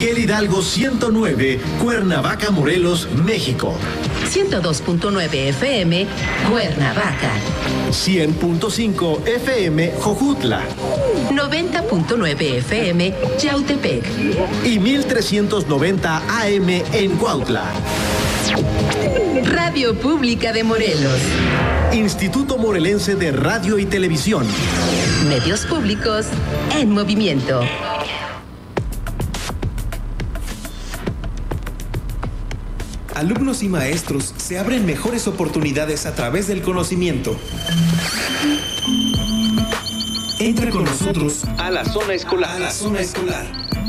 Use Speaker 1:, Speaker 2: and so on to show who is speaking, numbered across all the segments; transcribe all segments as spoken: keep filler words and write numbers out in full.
Speaker 1: El Hidalgo ciento nueve, Cuernavaca, Morelos, México.
Speaker 2: ciento dos punto nueve F M, Cuernavaca.
Speaker 1: cien punto cinco F M, Jojutla.
Speaker 2: noventa punto nueve F M, Yautepec.
Speaker 1: Y mil trescientos noventa A M en Cuautla.
Speaker 2: Radio Pública de Morelos.
Speaker 1: Instituto Morelense de Radio y Televisión.
Speaker 2: Medios públicos en movimiento.
Speaker 3: Alumnos y maestros se abren mejores oportunidades a través del conocimiento. Entra con nosotros a la zona escolar. A la zona escolar.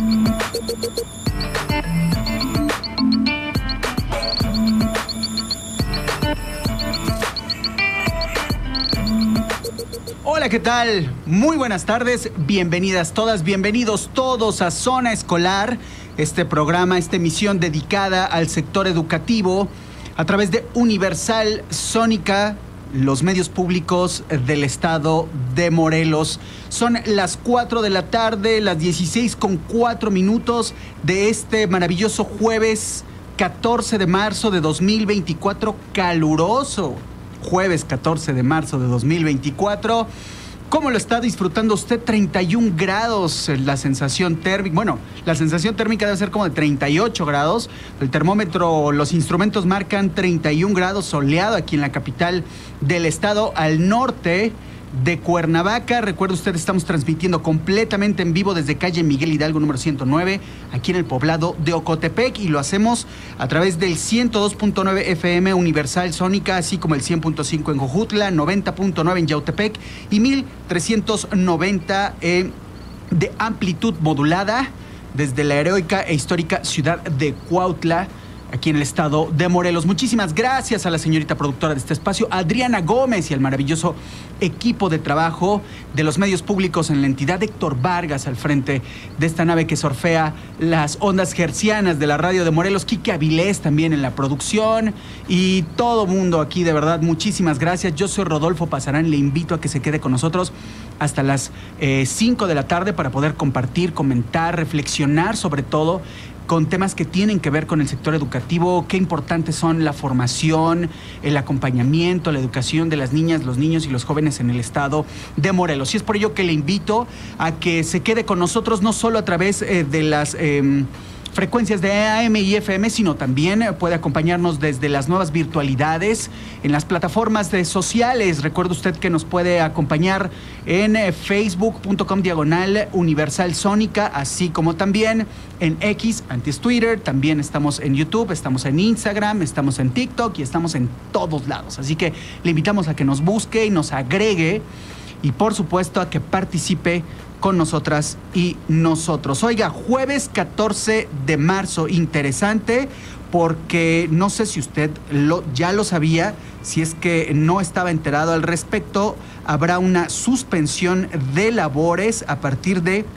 Speaker 4: Hola, ¿qué tal? Muy buenas tardes, bienvenidas todas, bienvenidos todos a Zona Escolar, este programa, esta emisión dedicada al sector educativo a través de Universal Sónica, los medios públicos del estado de Morelos. Son las cuatro de la tarde, las dieciséis con cuatro minutos de este maravilloso jueves catorce de marzo de dos mil veinticuatro, caluroso. Jueves catorce de marzo de dos mil veinticuatro. ¿Cómo lo está disfrutando usted? treinta y un grados la sensación térmica. Bueno, la sensación térmica debe ser como de treinta y ocho grados. El termómetro, los instrumentos marcan treinta y un grados, soleado aquí en la capital del estado, al norte de Cuernavaca. Recuerde usted, estamos transmitiendo completamente en vivo desde calle Miguel Hidalgo número ciento nueve, aquí en el poblado de Ocotepec, y lo hacemos a través del ciento dos punto nueve F M Universal Sónica, así como el cien punto cinco en Jojutla, noventa punto nueve en Yautepec y mil trescientos noventa eh, de amplitud modulada desde la heroica e histórica ciudad de Cuautla, aquí en el estado de Morelos. Muchísimas gracias a la señorita productora de este espacio, Adriana Gómez, y al maravilloso equipo de trabajo de los medios públicos en la entidad, Héctor Vargas al frente de esta nave que sorfea las ondas hertzianas de la radio de Morelos, Quique Avilés también en la producción, y todo mundo aquí, de verdad, muchísimas gracias. Yo soy Rodolfo Pasarán, le invito a que se quede con nosotros hasta las eh, cinco de la tarde para poder compartir, comentar, reflexionar sobre todo con temas que tienen que ver con el sector educativo, qué importantes son la formación, el acompañamiento, la educación de las niñas, los niños y los jóvenes en el estado de Morelos. Y es por ello que le invito a que se quede con nosotros, no solo a través eh, de las Eh, frecuencias de A M y F M, sino también puede acompañarnos desde las nuevas virtualidades en las plataformas de sociales. Recuerde usted que nos puede acompañar en facebook punto com diagonal Universal Sónica, así como también en X, antes Twitter. También estamos en YouTube, estamos en Instagram, estamos en TikTok y estamos en todos lados. Así que le invitamos a que nos busque y nos agregue, y por supuesto a que participe con nosotras y nosotros. Oiga, jueves catorce de marzo, interesante, porque no sé si usted lo, ya lo sabía, si es que no estaba enterado al respecto, habrá una suspensión de labores a partir de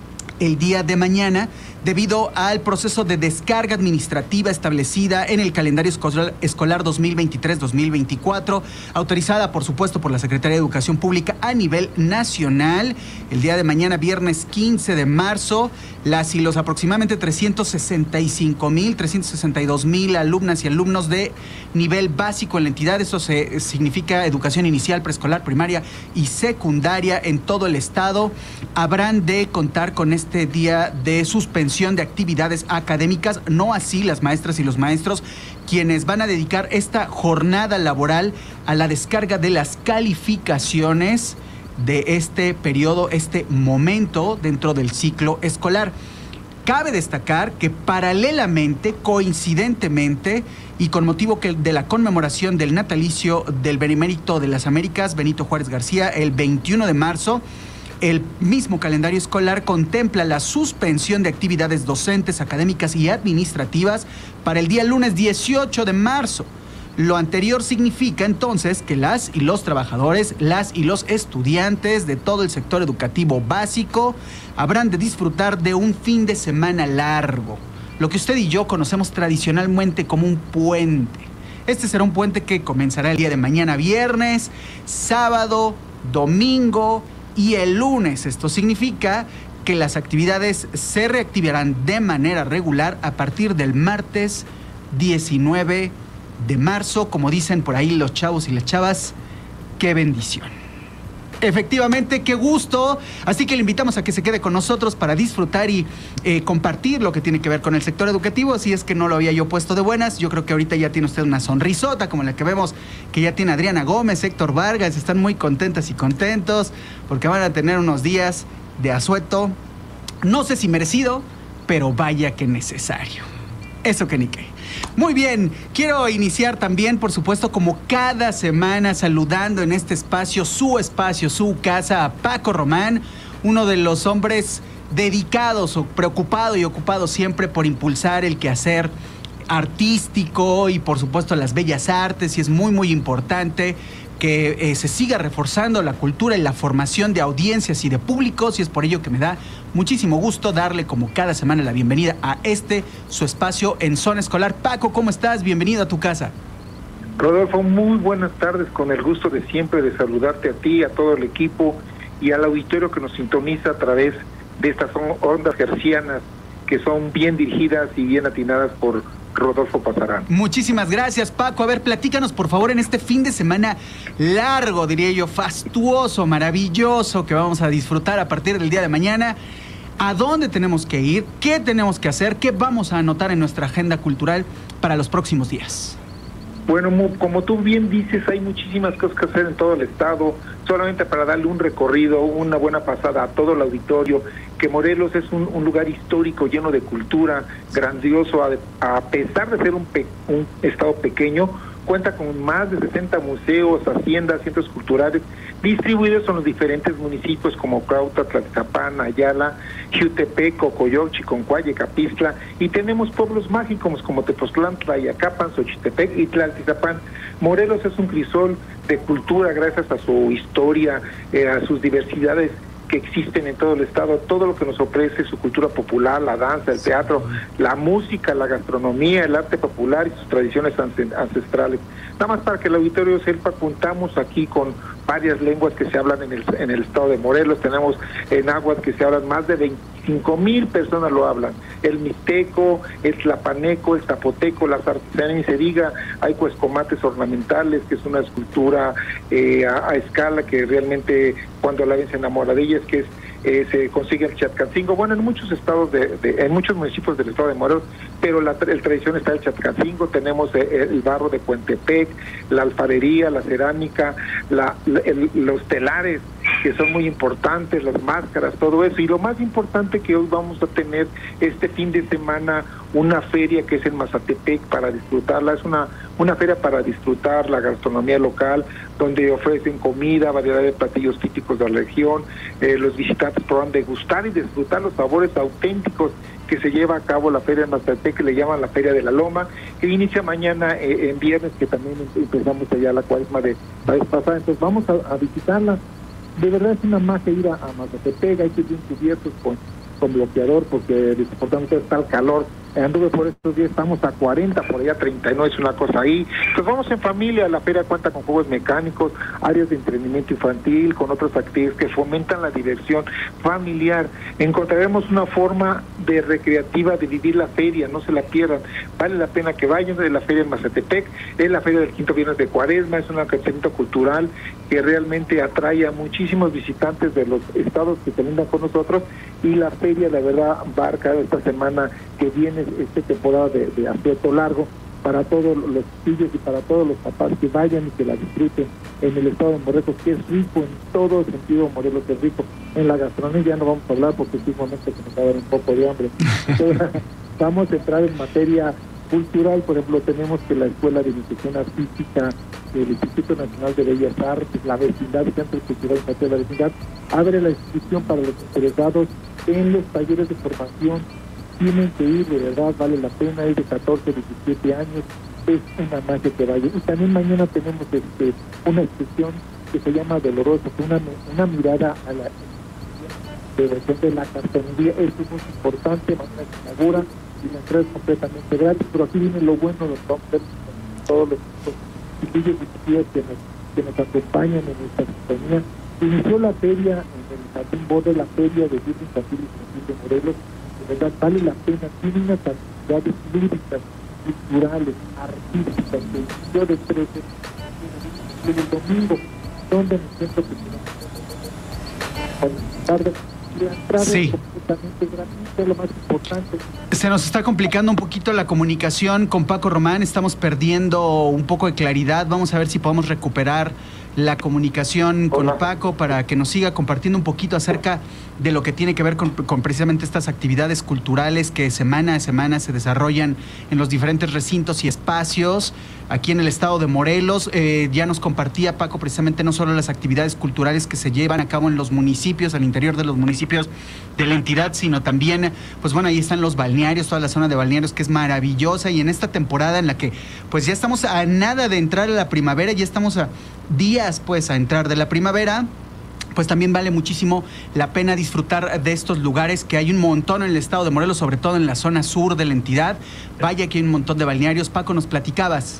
Speaker 4: el día de mañana, debido al proceso de descarga administrativa establecida en el calendario escolar dos mil veintitrés dos mil veinticuatro, autorizada, por supuesto, por la Secretaría de Educación Pública a nivel nacional. El día de mañana, viernes quince de marzo, las y los aproximadamente trescientos sesenta y cinco mil, trescientos sesenta y dos mil alumnas y alumnos de nivel básico en la entidad, eso se, significa educación inicial, preescolar, primaria y secundaria en todo el estado, habrán de contar con este día de suspensión de actividades académicas, no así las maestras y los maestros, quienes van a dedicar esta jornada laboral a la descarga de las calificaciones de este periodo, este momento dentro del ciclo escolar. Cabe destacar que paralelamente, coincidentemente y con motivo que de la conmemoración del natalicio del Benemérito de las Américas, Benito Juárez García, el veintiuno de marzo, el mismo calendario escolar contempla la suspensión de actividades docentes, académicas y administrativas para el día lunes dieciocho de marzo. Lo anterior significa entonces que las y los trabajadores, las y los estudiantes de todo el sector educativo básico habrán de disfrutar de un fin de semana largo, lo que usted y yo conocemos tradicionalmente como un puente. Este será un puente que comenzará el día de mañana, viernes, sábado, domingo y el lunes. Esto significa que las actividades se reactivarán de manera regular a partir del martes diecinueve de marzo. Como dicen por ahí los chavos y las chavas, ¡qué bendición! Efectivamente, qué gusto. Así que le invitamos a que se quede con nosotros para disfrutar y eh, compartir lo que tiene que ver con el sector educativo. Si es que no lo había yo puesto de buenas, yo creo que ahorita ya tiene usted una sonrisota como la que vemos que ya tiene Adriana Gómez, Héctor Vargas. Están muy contentas y contentos porque van a tener unos días de asueto. No sé si merecido, pero vaya que necesario. Eso que ni qué. Muy bien, quiero iniciar también, por supuesto, como cada semana, saludando en este espacio, su espacio, su casa, a Paco Román, uno de los hombres dedicados o preocupado y ocupado siempre por impulsar el quehacer artístico y, por supuesto, las bellas artes, y es muy, muy importante que eh, se siga reforzando la cultura y la formación de audiencias y de públicos, y es por ello que me da muchísimo gusto darle como cada semana la bienvenida a este, su espacio en Zona Escolar. Paco, ¿cómo estás? Bienvenido a tu casa.
Speaker 5: Rodolfo, muy buenas tardes, con el gusto de siempre de saludarte a ti, a todo el equipo y al auditorio que nos sintoniza a través de estas ondas hercianas que son bien dirigidas y bien atinadas por Rodolfo Pazarán.
Speaker 4: Muchísimas gracias, Paco. A ver, platícanos, por favor, en este fin de semana largo, diría yo, fastuoso, maravilloso, que vamos a disfrutar a partir del día de mañana. ¿A dónde tenemos que ir? ¿Qué tenemos que hacer? ¿Qué vamos a anotar en nuestra agenda cultural para los próximos días?
Speaker 5: Bueno, como tú bien dices, hay muchísimas cosas que hacer en todo el estado. Solamente para darle un recorrido, una buena pasada a todo el auditorio, que Morelos es un, un lugar histórico lleno de cultura, grandioso, a, a pesar de ser un, pe, un estado pequeño, cuenta con más de sesenta museos, haciendas, centros culturales, distribuidos en los diferentes municipios como Cuautla, Tlaltizapán, Ayala, Xiutepec, Cocoyoc, Chiconcuaya, Capistla, y tenemos pueblos mágicos como Tepoztlán, Tlayacapan, Xochitepec y Tlaltizapán. Morelos es un crisol de cultura gracias a su historia, eh, a sus diversidades que existen en todo el estado, todo lo que nos ofrece su cultura popular, la danza, el teatro, la música, la gastronomía, el arte popular y sus tradiciones ancestrales. Nada más para que el auditorio sepa, contamos aquí con varias lenguas que se hablan en el, en el estado de Morelos. Tenemos en aguas que se hablan, más de veinticinco mil personas lo hablan. El mixteco, el tlapaneco, el zapoteco, las artesanías, ni se diga, hay cuescomates ornamentales, que es una escultura eh, a, a escala que realmente cuando la ven se enamora de ellas, que es Eh, se consigue el Chatcancingo, bueno, en muchos estados, de, de en muchos municipios del estado de Morelos, pero la el tradición está el Chatcancingo. Tenemos eh, el barro de Cuentepec, la alfarería, la cerámica, la, la el, los telares, que son muy importantes, las máscaras, todo eso. Y lo más importante, que hoy vamos a tener este fin de semana una feria que es en Mazatepec para disfrutarla. Es una, una feria para disfrutar la gastronomía local, donde ofrecen comida, variedad de platillos típicos de la región. Eh, los visitantes podrán degustar y disfrutar los sabores auténticos que se lleva a cabo la feria en Mazatepec, que le llaman la Feria de la Loma, que inicia mañana eh, en viernes, que también empezamos allá la cuaresma de la vez pasada. Entonces vamos a, a visitarla. De verdad es una magia ir a, a Mazatepec. Hay que ir bien cubiertos con, con bloqueador, porque desafortunadamente está el calor. Anduve por estos días, estamos a cuarenta, por allá treinta y nueve, es una cosa ahí. Pues vamos en familia. La feria cuenta con juegos mecánicos, áreas de entretenimiento infantil, con otras actividades que fomentan la diversión familiar. Encontraremos una forma de recreativa de vivir la feria, no se la pierdan. Vale la pena que vayan. De la feria en Mazatepec, es la feria del quinto viernes de Cuaresma, es un acontecimiento cultural que realmente atrae a muchísimos visitantes de los estados que se lindan con nosotros, y la feria, la verdad, va a arcar esta semana que viene, esta temporada de, de asueto largo, para todos los hijos y para todos los papás que vayan y que la disfruten en el estado de Morelos, que es rico en todo sentido. Morelos es rico en la gastronomía, ya no vamos a hablar porque es un momento que nos va a dar un poco de hambre. Entonces, vamos a entrar en materia cultural. Por ejemplo, tenemos que la Escuela de Iniciación Artística del Instituto Nacional de Bellas Artes, la vecindad, Centro Cultural de la Vecindad, abre la inscripción para los interesados en los talleres de formación. Tienen que ir, de verdad, vale la pena. Es de catorce a diecisiete años, es una magia que vaya. Y también mañana tenemos este una expresión que se llama Dolorosa, una, una mirada a la de, de la cartonería. Esto es muy importante. Mañana se inaugura y la entrada es completamente gratis, pero aquí viene lo bueno, los hombres, todos los chiquillos y chiquillas que nos, que nos acompañan en nuestra compañía, Inició la feria en el Jardín Borda, la feria de libro infantil y juvenil de Morelos. De verdad vale la pena, tiene unas actividades lúdicas, culturales, artísticas, que inició de trece en el domingo, donde en el centro cultural tarde la entrada
Speaker 4: sí.
Speaker 5: es completamente gratuita, lo más importante.
Speaker 4: Se nos está complicando un poquito la comunicación con Paco Román, estamos perdiendo un poco de claridad, vamos a ver si podemos recuperar la comunicación con
Speaker 5: Hola.
Speaker 4: Paco para que nos siga compartiendo un poquito acerca de lo que tiene que ver con, con precisamente estas actividades culturales que semana a semana se desarrollan en los diferentes recintos y espacios aquí en el estado de Morelos. Eh, ya nos compartía Paco precisamente no solo las actividades culturales que se llevan a cabo en los municipios, al interior de los municipios de la entidad, sino también, pues bueno, ahí están los balnearios, toda la zona de balnearios que es maravillosa, y en esta temporada en la que pues ya estamos a nada de entrar a la primavera, ya estamos a días pues a entrar de la primavera, pues también vale muchísimo la pena disfrutar de estos lugares, que hay un montón en el estado de Morelos, sobre todo en la zona sur de la entidad. Vaya que hay un montón de balnearios. Paco, nos platicabas.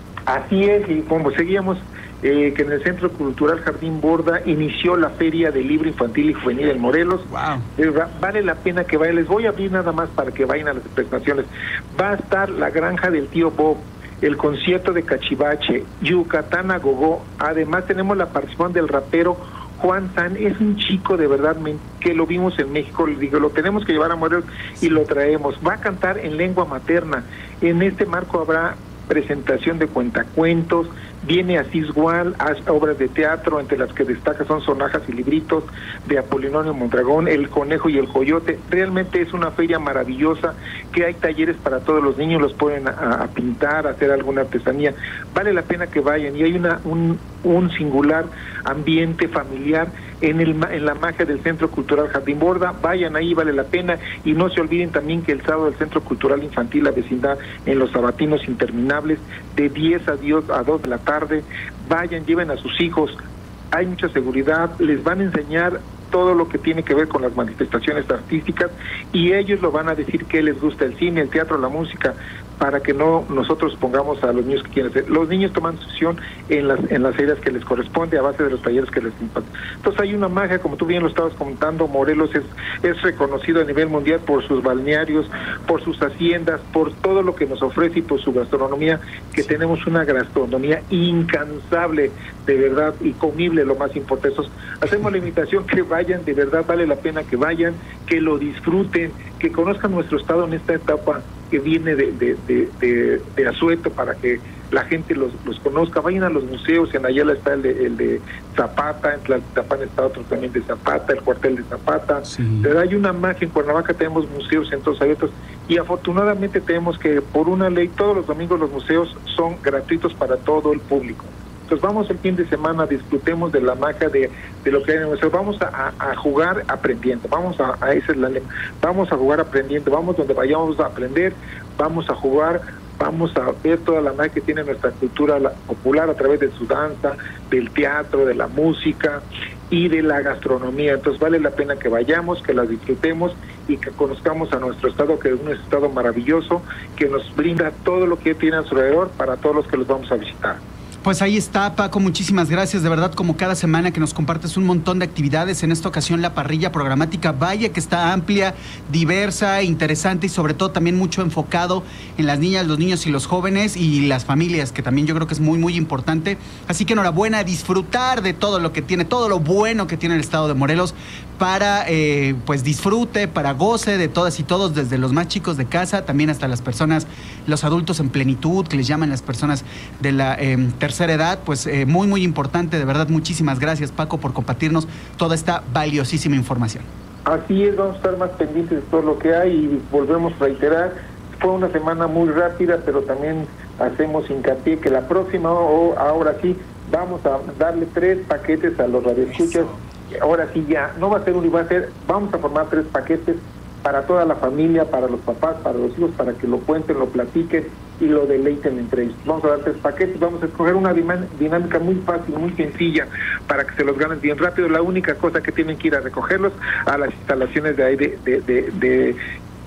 Speaker 5: Así es, y como seguíamos, eh, que en el Centro Cultural Jardín Borda inició la Feria de Libro Infantil y Juvenil en Morelos.
Speaker 4: Wow.
Speaker 5: Eh, va, vale la pena que vayan, les voy a abrir nada más para que vayan a las presentaciones. Va a estar La Granja del Tío Bob, el concierto de Cachivache, Yucatán a Gogó. Además tenemos la participación del rapero Juan San. Es un chico de verdad que lo vimos en México, le digo, lo tenemos que llevar a Morelos y lo traemos. Va a cantar en lengua materna. En este marco habrá presentación de cuentacuentos, viene Asís Gual, obras de teatro, entre las que destaca son Sonajas y Libritos, de Apolionio Mondragón, El Conejo y el Coyote. Realmente es una feria maravillosa, que hay talleres para todos los niños, los pueden a, a pintar, a hacer alguna artesanía. Vale la pena que vayan, y hay una un, un singular ambiente familiar en, el, en la magia del Centro Cultural Jardín Borda. Vayan ahí, vale la pena, y no se olviden también que el sábado el Centro Cultural Infantil La Vecindad en Los Sabatinos Interminables, de diez a dos de la tarde. Vayan, lleven a sus hijos, hay mucha seguridad, les van a enseñar todo lo que tiene que ver con las manifestaciones artísticas, y ellos lo van a decir que les gusta el cine, el teatro, la música, para que no nosotros pongamos a los niños que quieren hacer. Los niños toman decisión en las en las áreas que les corresponde, a base de los talleres que les imparten. Entonces hay una magia, como tú bien lo estabas comentando. Morelos es, es reconocido a nivel mundial por sus balnearios, por sus haciendas, por todo lo que nos ofrece, y por su gastronomía, que tenemos una gastronomía incansable, de verdad, y comible, lo más importante. Entonces, hacemos la invitación que vayan, de verdad vale la pena que vayan, que lo disfruten, que conozcan nuestro estado en esta etapa que viene de, de, de, de, de asueto, para que la gente los, los conozca. Vayan a los museos, en Ayala está el de, el de Zapata, en Tlaltizapán está otro también de Zapata, el cuartel de Zapata. Sí. Pero hay una magia, en Cuernavaca tenemos museos, centros abiertos, y afortunadamente tenemos que, por una ley, todos los domingos los museos son gratuitos para todo el público. Entonces vamos el fin de semana, disfrutemos de la magia de, de lo que hay en el museo. Vamos a, a, a jugar aprendiendo, vamos a, a esa es la vamos a jugar aprendiendo, vamos donde vayamos a aprender, vamos a jugar, vamos a ver toda la magia que tiene nuestra cultura la, popular, a través de su danza, del teatro, de la música y de la gastronomía. Entonces vale la pena que vayamos, que la disfrutemos y que conozcamos a nuestro estado, que es un estado maravilloso, que nos brinda todo lo que tiene a su alrededor para todos los que los vamos a visitar.
Speaker 4: Pues ahí está, Paco, muchísimas gracias, de verdad, como cada semana que nos compartes un montón de actividades. En esta ocasión la parrilla programática, vaya que está amplia, diversa, interesante, y sobre todo también mucho enfocado en las niñas, los niños y los jóvenes y las familias, que también yo creo que es muy, muy importante. Así que enhorabuena, disfrutar de todo lo que tiene, todo lo bueno que tiene el estado de Morelos, para eh, pues disfrute, para goce de todas y todos, desde los más chicos de casa, también hasta las personas, los adultos en plenitud, que les llaman las personas de la eh, tercera edad. Pues eh, muy, muy importante, de verdad, muchísimas gracias, Paco, por compartirnos toda esta valiosísima información.
Speaker 5: Así es, vamos a estar más pendientes de todo lo que hay, y volvemos a reiterar, fue una semana muy rápida, pero también hacemos hincapié que la próxima, o ahora sí, vamos a darle tres paquetes a los radioescuchas. Ahora sí ya, no va a ser uno, va a ser, vamos a formar tres paquetes para toda la familia, para los papás, para los hijos, para que lo cuenten, lo platiquen y lo deleiten entre ellos. Vamos a dar tres paquetes, vamos a escoger una dinámica muy fácil, muy sencilla, para que se los ganen bien rápido. La única cosa que tienen que ir a recogerlos a las instalaciones de ahí de, de, de, de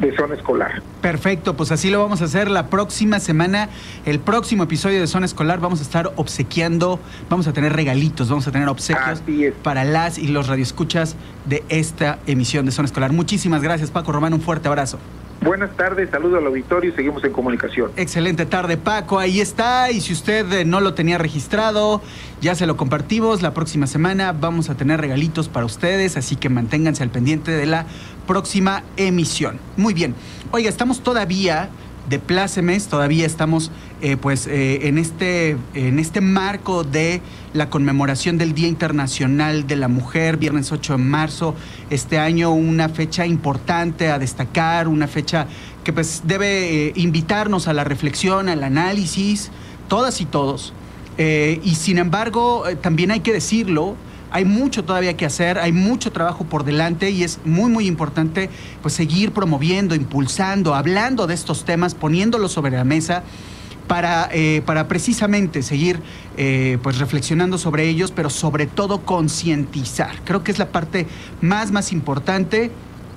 Speaker 5: de Zona Escolar.
Speaker 4: Perfecto, pues así lo vamos a hacer la próxima semana. El próximo episodio de Zona Escolar vamos a estar obsequiando, vamos a tener regalitos, vamos a tener obsequios para las y los radioescuchas de esta emisión de Zona Escolar. Muchísimas gracias, Paco Román, un fuerte abrazo.
Speaker 5: Buenas tardes, saludo al auditorio y seguimos en comunicación.
Speaker 4: Excelente tarde, Paco, ahí está, y si usted eh, no lo tenía registrado, ya se lo compartimos, la próxima semana vamos a tener regalitos para ustedes, así que manténganse al pendiente de la próxima emisión. Muy bien, oiga, estamos todavía de plácemes, todavía estamos eh, pues eh, en este en este marco de la conmemoración del Día Internacional de la Mujer, viernes ocho de marzo, este año una fecha importante a destacar, una fecha que pues debe eh, invitarnos a la reflexión, al análisis, todas y todos, eh, y sin embargo eh, también hay que decirlo, hay mucho todavía que hacer, hay mucho trabajo por delante y es muy, muy importante pues seguir promoviendo, impulsando, hablando de estos temas, poniéndolos sobre la mesa para, eh, para precisamente seguir eh, pues reflexionando sobre ellos, pero sobre todo concientizar. Creo que es la parte más, más importante.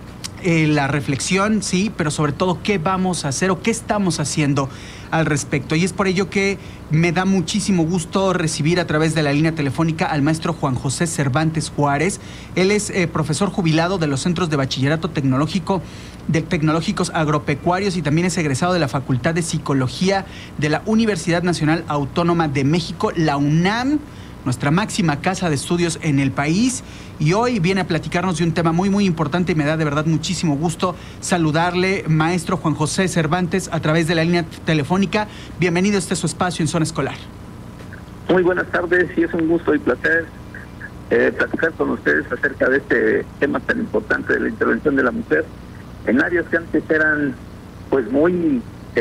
Speaker 4: Eh, la reflexión, sí, pero sobre todo qué vamos a hacer o qué estamos haciendo al respecto. Y es por ello que me da muchísimo gusto recibir a través de la línea telefónica al maestro Juan José Cervantes Juárez. Él es eh, profesor jubilado de los Centros de Bachillerato Tecnológico de Tecnológicos Agropecuarios y también es egresado de la Facultad de Psicología de la Universidad Nacional Autónoma de México, la UNAM, nuestra máxima casa de estudios en el país, y hoy viene a platicarnos de un tema muy, muy importante y me da de verdad muchísimo gusto saludarle, maestro Juan José Cervantes, a través de la línea telefónica. Bienvenido a este su espacio en Zona Escolar.
Speaker 6: Muy buenas tardes y es un gusto y placer eh, platicar con ustedes acerca de este tema tan importante de la intervención de la mujer en áreas que antes eran pues muy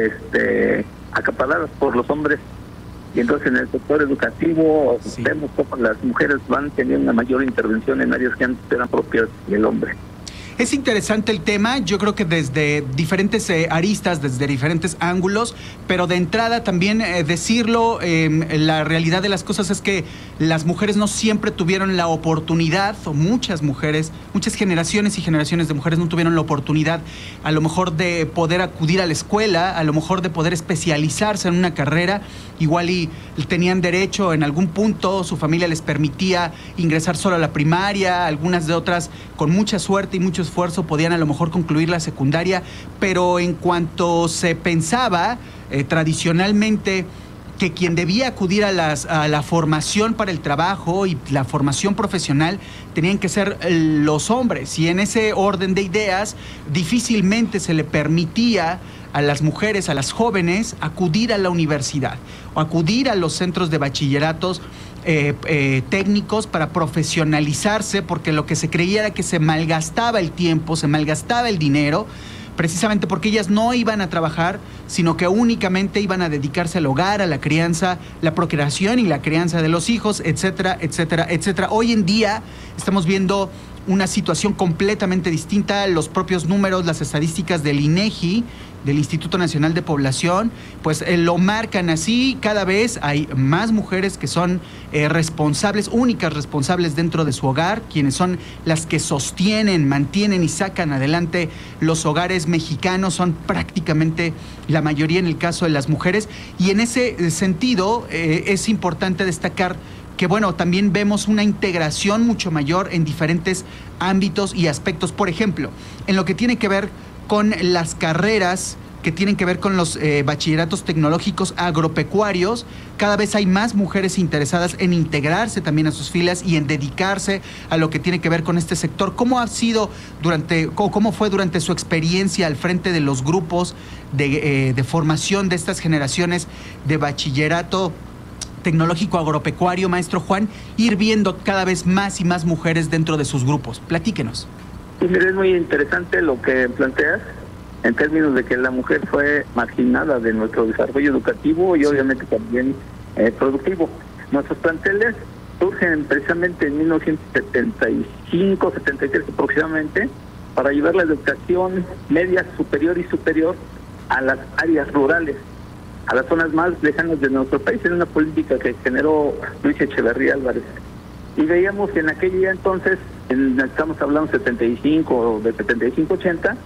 Speaker 6: este, acaparadas por los hombres. Y entonces en el sector educativo sí. vemos cómo las mujeres van teniendo una mayor intervención en áreas que antes eran propias del hombre.
Speaker 4: Es interesante el tema, yo creo que desde diferentes eh, aristas, desde diferentes ángulos, pero de entrada también eh, decirlo, eh, la realidad de las cosas es que las mujeres no siempre tuvieron la oportunidad, o muchas mujeres, muchas generaciones y generaciones de mujeres no tuvieron la oportunidad a lo mejor de poder acudir a la escuela, a lo mejor de poder especializarse en una carrera, igual y tenían derecho en algún punto, su familia les permitía ingresar solo a la primaria, algunas de otras con mucha suerte y mucho esfuerzo podían a lo mejor concluir la secundaria, pero en cuanto se pensaba eh, tradicionalmente que quien debía acudir a, las, a la formación para el trabajo y la formación profesional tenían que ser los hombres, y en ese orden de ideas difícilmente se le permitía a las mujeres, a las jóvenes, acudir a la universidad o acudir a los centros de bachilleratos Eh, eh, técnicos para profesionalizarse, porque lo que se creía era que se malgastaba el tiempo, se malgastaba el dinero, precisamente porque ellas no iban a trabajar, sino que únicamente iban a dedicarse al hogar, a la crianza, la procreación y la crianza de los hijos, etcétera, etcétera, etcétera. Hoy en día estamos viendo una situación completamente distinta. Los propios números, las estadísticas del INEGI, del Instituto Nacional de Población, pues eh, lo marcan así. Cada vez hay más mujeres que son eh, responsables, únicas responsables dentro de su hogar, quienes son las que sostienen, mantienen y sacan adelante los hogares mexicanos, son prácticamente la mayoría en el caso de las mujeres, y en ese sentido eh, es importante destacar que, bueno, también vemos una integración mucho mayor en diferentes ámbitos y aspectos. Por ejemplo, en lo que tiene que ver con las carreras que tienen que ver con los eh, bachilleratos tecnológicos agropecuarios, cada vez hay más mujeres interesadas en integrarse también a sus filas y en dedicarse a lo que tiene que ver con este sector. ¿Cómo ha sido durante, cómo fue durante su experiencia al frente de los grupos de, eh, de formación de estas generaciones de bachillerato tecnológico agropecuario, maestro Juan, ir viendo cada vez más y más mujeres dentro de sus grupos? Platíquenos.
Speaker 6: Pues mire, es muy interesante lo que planteas en términos de que la mujer fue marginada de nuestro desarrollo educativo y obviamente también eh, productivo. Nuestros planteles surgen precisamente en mil novecientos setenta y cinco, setenta y tres aproximadamente, para llevar la educación media, superior y superior a las áreas rurales, a las zonas más lejanas de nuestro país, en una política que generó Luis Echeverría Álvarez. Y veíamos que en aquel entonces, en, estamos hablando setenta y cinco, de setenta y cinco a ochenta,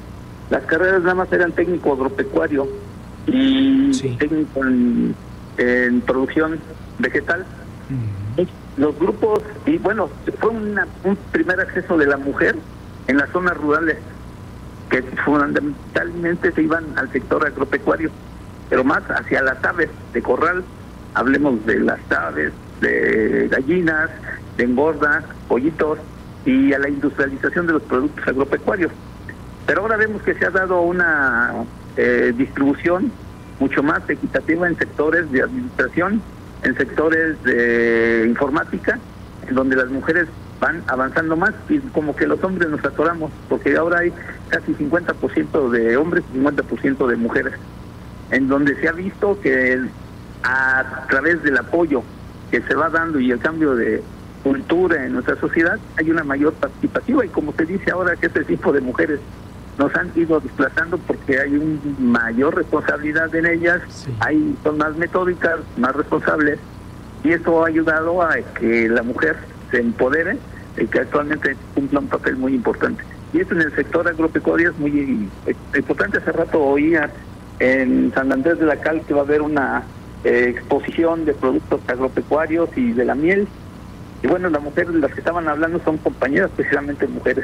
Speaker 6: las carreras nada más eran técnico agropecuario y sí. técnico en, en producción vegetal. Uh-huh. Los grupos, y bueno, fue una, un primer acceso de la mujer en las zonas rurales, que fundamentalmente se iban al sector agropecuario, pero más hacia las aves de corral, hablemos de las aves, de gallinas, de engorda, pollitos, y a la industrialización de los productos agropecuarios. Pero ahora vemos que se ha dado una eh, distribución mucho más equitativa en sectores de administración, en sectores de informática, en donde las mujeres van avanzando más y como que los hombres nos atoramos, porque ahora hay casi cincuenta por ciento de hombres y cincuenta por ciento de mujeres, en donde se ha visto que a través del apoyo que se va dando y el cambio de cultura en nuestra sociedad, hay una mayor participativa, y como se dice ahora que este tipo de mujeres nos han ido desplazando porque hay una mayor responsabilidad en ellas, sí. hay son más metódicas, más responsables, y esto ha ayudado a que la mujer se empodere y que actualmente cumpla un papel muy importante. Y esto en el sector agropecuario es muy importante. Hace rato oía en San Andrés de la Cal que va a haber una eh, exposición de productos agropecuarios y de la miel. Y bueno, las mujeres, las que estaban hablando, son compañeras, precisamente mujeres.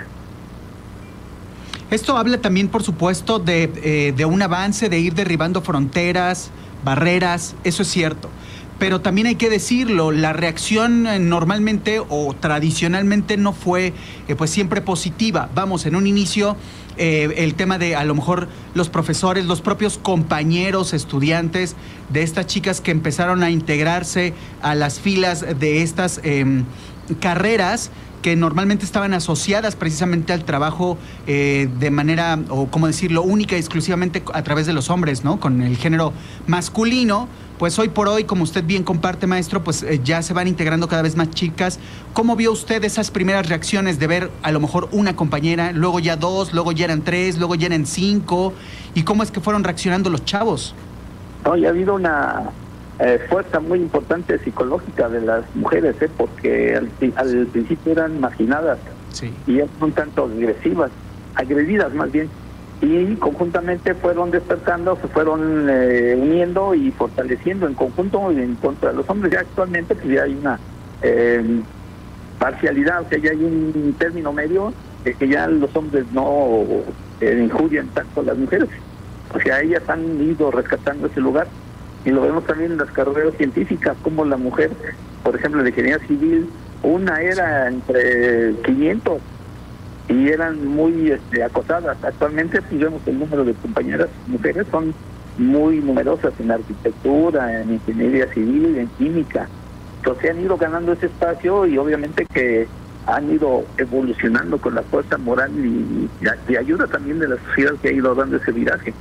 Speaker 4: Esto habla también, por supuesto, de, eh, de un avance, de ir derribando fronteras, barreras, eso es cierto. Pero también hay que decirlo, la reacción eh, normalmente o tradicionalmente no fue eh, pues siempre positiva. Vamos, en un inicio eh, el tema de a lo mejor los profesores, los propios compañeros, estudiantes de estas chicas que empezaron a integrarse a las filas de estas eh, carreras que normalmente estaban asociadas precisamente al trabajo eh, de manera, o cómo decirlo, única y exclusivamente a través de los hombres, ¿no? Con el género masculino. Pues hoy por hoy, como usted bien comparte, maestro, pues eh, ya se van integrando cada vez más chicas. ¿Cómo vio usted esas primeras reacciones de ver a lo mejor una compañera, luego ya dos, luego ya eran tres, luego ya eran cinco? ¿Y cómo es que fueron reaccionando los chavos?
Speaker 6: No, ya ha habido una eh, fuerza muy importante psicológica de las mujeres, ¿eh? Porque al, al principio eran marginadas, sí. y eran un tanto agresivas, agredidas más bien. Y conjuntamente fueron despertando, se fueron eh, uniendo y fortaleciendo en conjunto en contra de los hombres. Ya actualmente pues ya hay una eh, parcialidad, o sea, ya hay un término medio de que ya los hombres no eh, injurian tanto a las mujeres. O sea, ellas han ido rescatando ese lugar, y lo vemos también en las carreras científicas, como la mujer, por ejemplo, de ingeniería civil, una era entre quinientos, y eran muy este, acosadas. Actualmente pues vemos el número de compañeras mujeres son muy numerosas en arquitectura, en ingeniería civil, en química. Entonces han ido ganando ese espacio, y obviamente que han ido evolucionando con la fuerza moral y, y ayuda también de la sociedad que ha ido dando ese viraje.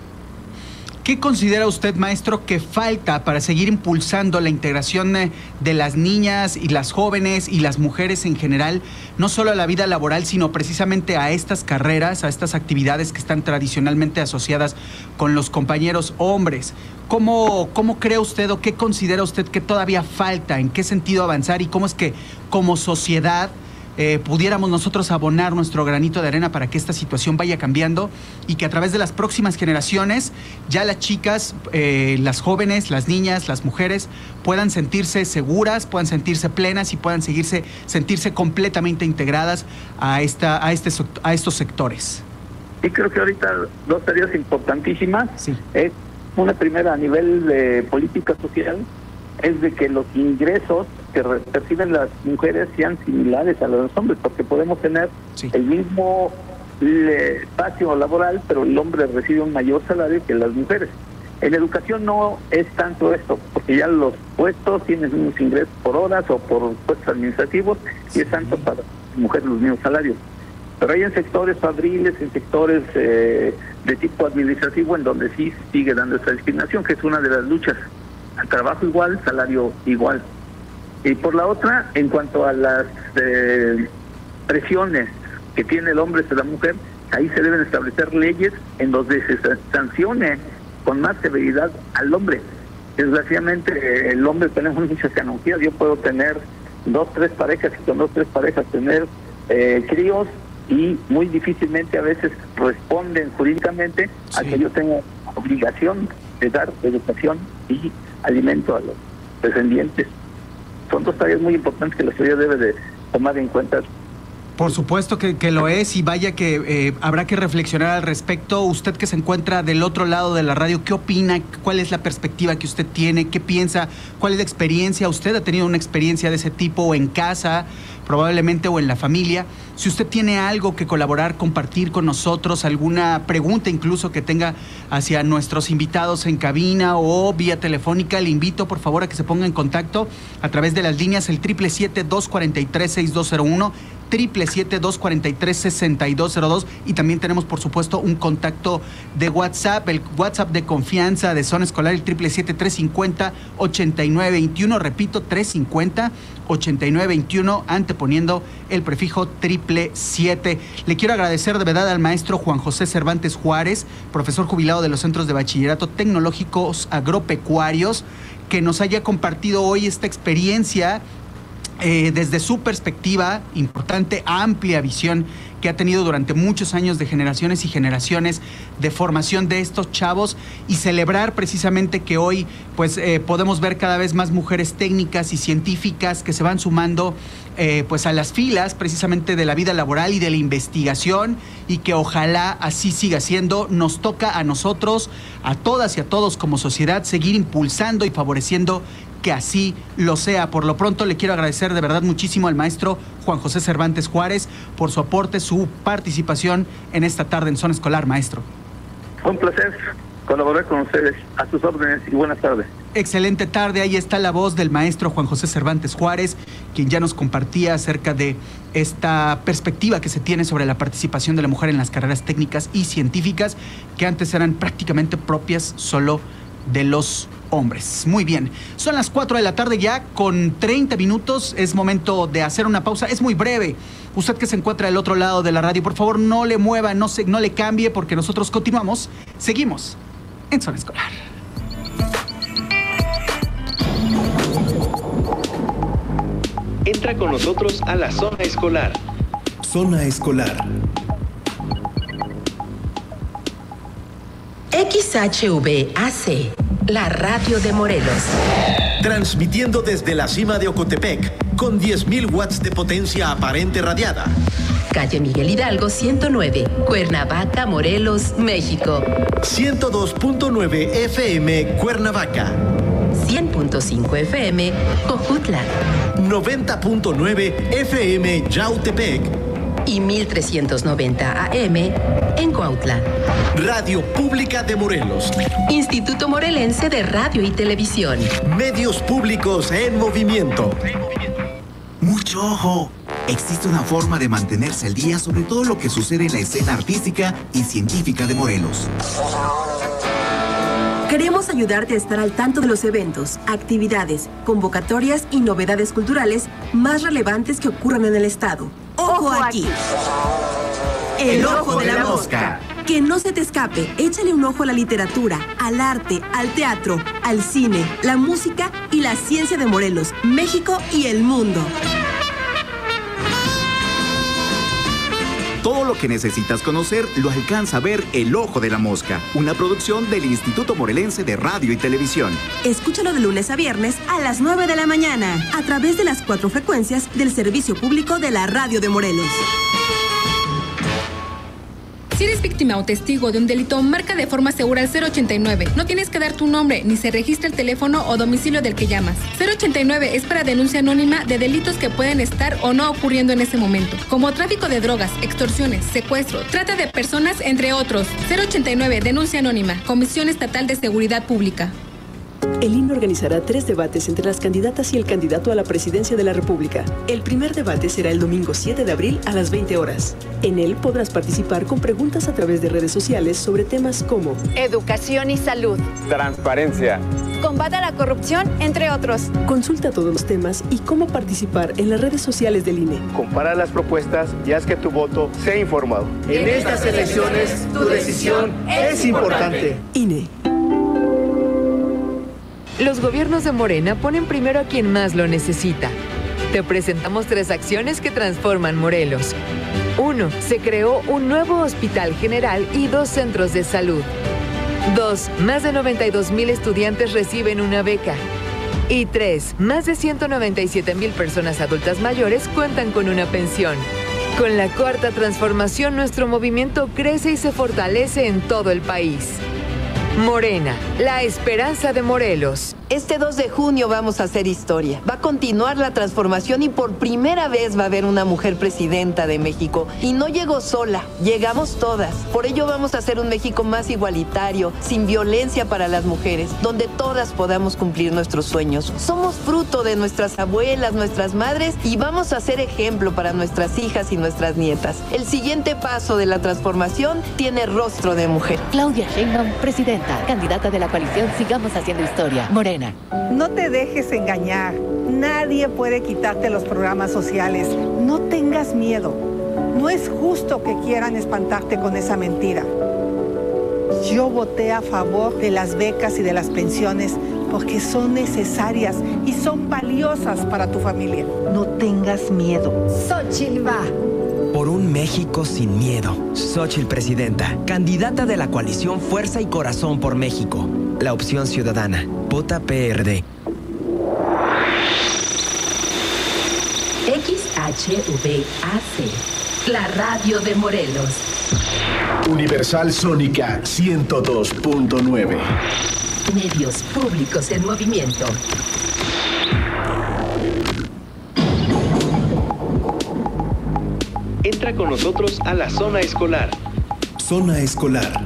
Speaker 4: ¿Qué considera usted, maestro, que falta para seguir impulsando la integración de las niñas y las jóvenes y las mujeres en general, no solo a la vida laboral, sino precisamente a estas carreras, a estas actividades que están tradicionalmente asociadas con los compañeros hombres? ¿Cómo, cómo cree usted o qué considera usted que todavía falta? ¿En qué sentido avanzar? ¿Y cómo es que como sociedad Eh, pudiéramos nosotros abonar nuestro granito de arena para que esta situación vaya cambiando y que a través de las próximas generaciones ya las chicas, eh, las jóvenes, las niñas, las mujeres puedan sentirse seguras, puedan sentirse plenas y puedan seguirse, sentirse completamente integradas a, esta, a, este, a estos sectores?
Speaker 6: Sí, creo que ahorita dos tareas importantísimas.
Speaker 4: Sí.
Speaker 6: Es una primera a nivel de política social, es de que los ingresos que perciben las mujeres sean similares a los hombres, porque podemos tener sí. el mismo eh, espacio laboral, pero el hombre recibe un mayor salario que las mujeres. En educación no es tanto esto, porque ya los puestos tienen unos ingresos por horas o por puestos administrativos, sí. y es tanto para las mujeres los mismos salarios. Pero hay en sectores fabriles, en sectores eh, de tipo administrativo, en donde sí sigue dando esta discriminación, que es una de las luchas. Al trabajo igual, salario igual. Y por la otra, en cuanto a las eh, presiones que tiene el hombre sobre la mujer, ahí se deben establecer leyes en donde se sancione con más severidad al hombre. Desgraciadamente, el hombre tenemos muchas canonjías. Yo puedo tener dos, tres parejas, y con dos, tres parejas tener eh, críos, y muy difícilmente a veces responden jurídicamente sí. a que yo tengo obligación de dar educación y alimento a los descendientes. Son dos tareas muy importantes que la sociedad debe de tomar en cuenta.
Speaker 4: Por supuesto que, que lo es, y vaya que eh, habrá que reflexionar al respecto. Usted que se encuentra del otro lado de la radio, ¿qué opina? ¿Cuál es la perspectiva que usted tiene? ¿Qué piensa? ¿Cuál es la experiencia? ¿Usted ha tenido una experiencia de ese tipo en casa, probablemente, o en la familia? Si usted tiene algo que colaborar, compartir con nosotros, alguna pregunta incluso que tenga hacia nuestros invitados en cabina o vía telefónica, le invito por favor a que se ponga en contacto a través de las líneas el siete siete siete, dos cuatro tres, seis dos cero uno, siete siete siete, dos cuatro tres, seis dos cero dos, y también tenemos por supuesto un contacto de WhatsApp, el WhatsApp de confianza de Zona Escolar, el siete siete siete, tres cinco cero, ocho nueve dos uno, repito, tres cinco cero, ocho nueve dos uno, anteponiendo el prefijo triple siete. Le quiero agradecer de verdad al maestro Juan José Cervantes Juárez, profesor jubilado de los Centros de Bachillerato Tecnológicos Agropecuarios, que nos haya compartido hoy esta experiencia Eh, desde su perspectiva, importante, amplia visión que ha tenido durante muchos años de generaciones y generaciones de formación de estos chavos, y celebrar precisamente que hoy pues eh, podemos ver cada vez más mujeres técnicas y científicas que se van sumando eh, pues a las filas precisamente de la vida laboral y de la investigación, y que ojalá así siga siendo. Nos toca a nosotros, a todas y a todos como sociedad, seguir impulsando y favoreciendo que así lo sea. Por lo pronto le quiero agradecer de verdad muchísimo al maestro Juan José Cervantes Juárez por su aporte, su participación en esta tarde en Zona Escolar, maestro.
Speaker 6: Fue un placer colaborar con ustedes. A sus órdenes y buenas tardes.
Speaker 4: Excelente tarde. Ahí está la voz del maestro Juan José Cervantes Juárez, quien ya nos compartía acerca de esta perspectiva que se tiene sobre la participación de la mujer en las carreras técnicas y científicas, que antes eran prácticamente propias solo de los hombres. Muy bien, son las cuatro de la tarde ya con treinta minutos, es momento de hacer una pausa, es muy breve. Usted que se encuentra del otro lado de la radio, por favor no le mueva, no, se, no le cambie, porque nosotros continuamos, seguimos en Zona Escolar.
Speaker 1: Entra con nosotros a la Zona Escolar.
Speaker 3: Zona Escolar.
Speaker 2: X H V A C, la radio de Morelos.
Speaker 1: Transmitiendo desde la cima de Ocotepec, con diez mil watts de potencia aparente radiada.
Speaker 2: Calle Miguel Hidalgo ciento nueve, Cuernavaca, Morelos, México.
Speaker 1: ciento dos punto nueve F M, Cuernavaca.
Speaker 2: cien punto cinco F M, Cojutla.
Speaker 1: noventa punto nueve F M, Yautepec.
Speaker 2: Y mil trescientos noventa A M en Cuautla.
Speaker 1: Radio Pública de Morelos.
Speaker 2: Instituto Morelense de Radio y Televisión.
Speaker 1: Medios públicos en movimiento.
Speaker 7: Mucho ojo. Existe una forma de mantenerse al día sobre todo lo que sucede en la escena artística y científica de Morelos.
Speaker 8: Queremos ayudarte a estar al tanto de los eventos, actividades, convocatorias y novedades culturales más relevantes que ocurran en el estado. ¡Ojo aquí! El ojo de la mosca. Que no se te escape, échale un ojo a la literatura, al arte, al teatro, al cine, la música y la ciencia de Morelos, México y el mundo.
Speaker 7: Todo lo que necesitas conocer lo alcanza a ver El Ojo de la Mosca, una producción del Instituto Morelense de Radio y Televisión.
Speaker 8: Escúchalo de lunes a viernes a las nueve de la mañana, a través de las cuatro frecuencias del Servicio Público de la Radio de Morelos.
Speaker 9: Si eres víctima o testigo de un delito, marca de forma segura al cero ochenta y nueve. No tienes que dar tu nombre, ni se registra el teléfono o domicilio del que llamas. cero ochenta y nueve es para denuncia anónima de delitos que pueden estar o no ocurriendo en ese momento, como tráfico de drogas, extorsiones, secuestro, trata de personas, entre otros. cero ochenta y nueve, denuncia anónima, Comisión Estatal de Seguridad Pública.
Speaker 10: El I N E organizará tres debates entre las candidatas y el candidato a la presidencia de la República. El primer debate será el domingo siete de abril a las veinte horas. En él podrás participar con preguntas a través de redes sociales sobre temas como
Speaker 11: educación y salud,
Speaker 12: transparencia,
Speaker 11: combate a la corrupción, entre otros.
Speaker 10: Consulta todos los temas y cómo participar en las redes sociales del I N E.
Speaker 12: Compara las propuestas y haz que tu voto sea informado.
Speaker 13: En estas elecciones, tu decisión es importante.
Speaker 10: I N E.
Speaker 14: Los gobiernos de Morena ponen primero a quien más lo necesita. Te presentamos tres acciones que transforman Morelos. Uno, se creó un nuevo hospital general y dos centros de salud. Dos, más de noventa y dos mil estudiantes reciben una beca. Y tres, más de ciento noventa y siete mil personas adultas mayores cuentan con una pensión. Con la Cuarta Transformación, nuestro movimiento crece y se fortalece en todo el país. Morena, la esperanza de Morelos.
Speaker 15: Este dos de junio vamos a hacer historia. Va a continuar la transformación y por primera vez va a haber una mujer presidenta de México. Y no llegó sola, llegamos todas. Por ello vamos a hacer un México más igualitario, sin violencia para las mujeres, donde todas podamos cumplir nuestros sueños. Somos fruto de nuestras abuelas, nuestras madres y vamos a ser ejemplo para nuestras hijas y nuestras nietas. El siguiente paso de la transformación tiene rostro de mujer.
Speaker 16: Claudia Sheinbaum, presidenta, candidata de la coalición Sigamos Haciendo Historia, Morena.
Speaker 17: No te dejes engañar. Nadie puede quitarte los programas sociales. No tengas miedo. No es justo que quieran espantarte con esa mentira. Yo voté a favor de las becas y de las pensiones porque son necesarias y son valiosas para tu familia. No tengas miedo.
Speaker 18: Xóchitl va. Por un México sin miedo. Xóchitl presidenta, candidata de la coalición Fuerza y Corazón por México. La opción ciudadana. Vota P R D.
Speaker 2: X H V A C, la radio de Morelos.
Speaker 1: Universal Sónica ciento dos punto nueve.
Speaker 2: Medios públicos en movimiento.
Speaker 19: Entra con nosotros a la zona escolar.
Speaker 3: Zona escolar.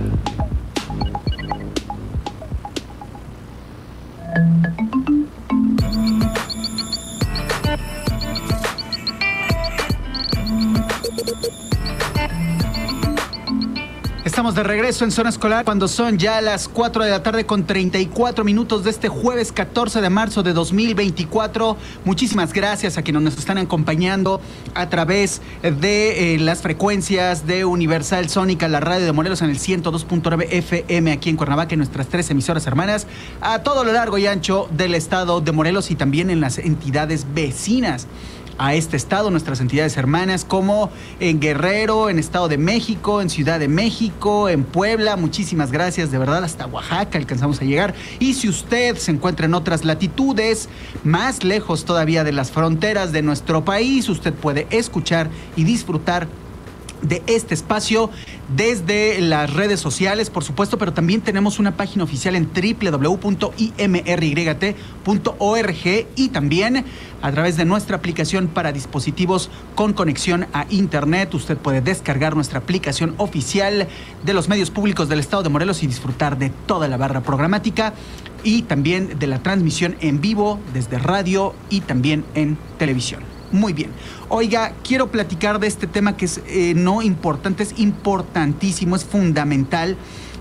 Speaker 4: Estamos de regreso en Zona Escolar cuando son ya las cuatro de la tarde con treinta y cuatro minutos de este jueves catorce de marzo de dos mil veinticuatro. Muchísimas gracias a quienes nos están acompañando a través de eh, las frecuencias de Universal Sónica, la radio de Morelos en el ciento dos punto nueve F M aquí en Cuernavaca, en nuestras tres emisoras hermanas, a todo lo largo y ancho del estado de Morelos y también en las entidades vecinas a este estado, nuestras entidades hermanas, como en Guerrero, en Estado de México, en Ciudad de México, en Puebla. Muchísimas gracias, de verdad, hasta Oaxaca alcanzamos a llegar. Y si usted se encuentra en otras latitudes, más lejos todavía de las fronteras de nuestro país, usted puede escuchar y disfrutar de este espacio desde las redes sociales, por supuesto, pero también tenemos una página oficial en doble u doble u doble u punto i m r y t punto org y también a través de nuestra aplicación para dispositivos con conexión a internet. Usted puede descargar nuestra aplicación oficial de los medios públicos del estado de Morelos y disfrutar de toda la barra programática y también de la transmisión en vivo desde radio y también en televisión. Muy bien. Oiga, quiero platicar de este tema que es eh, no importante, es importantísimo, es fundamental,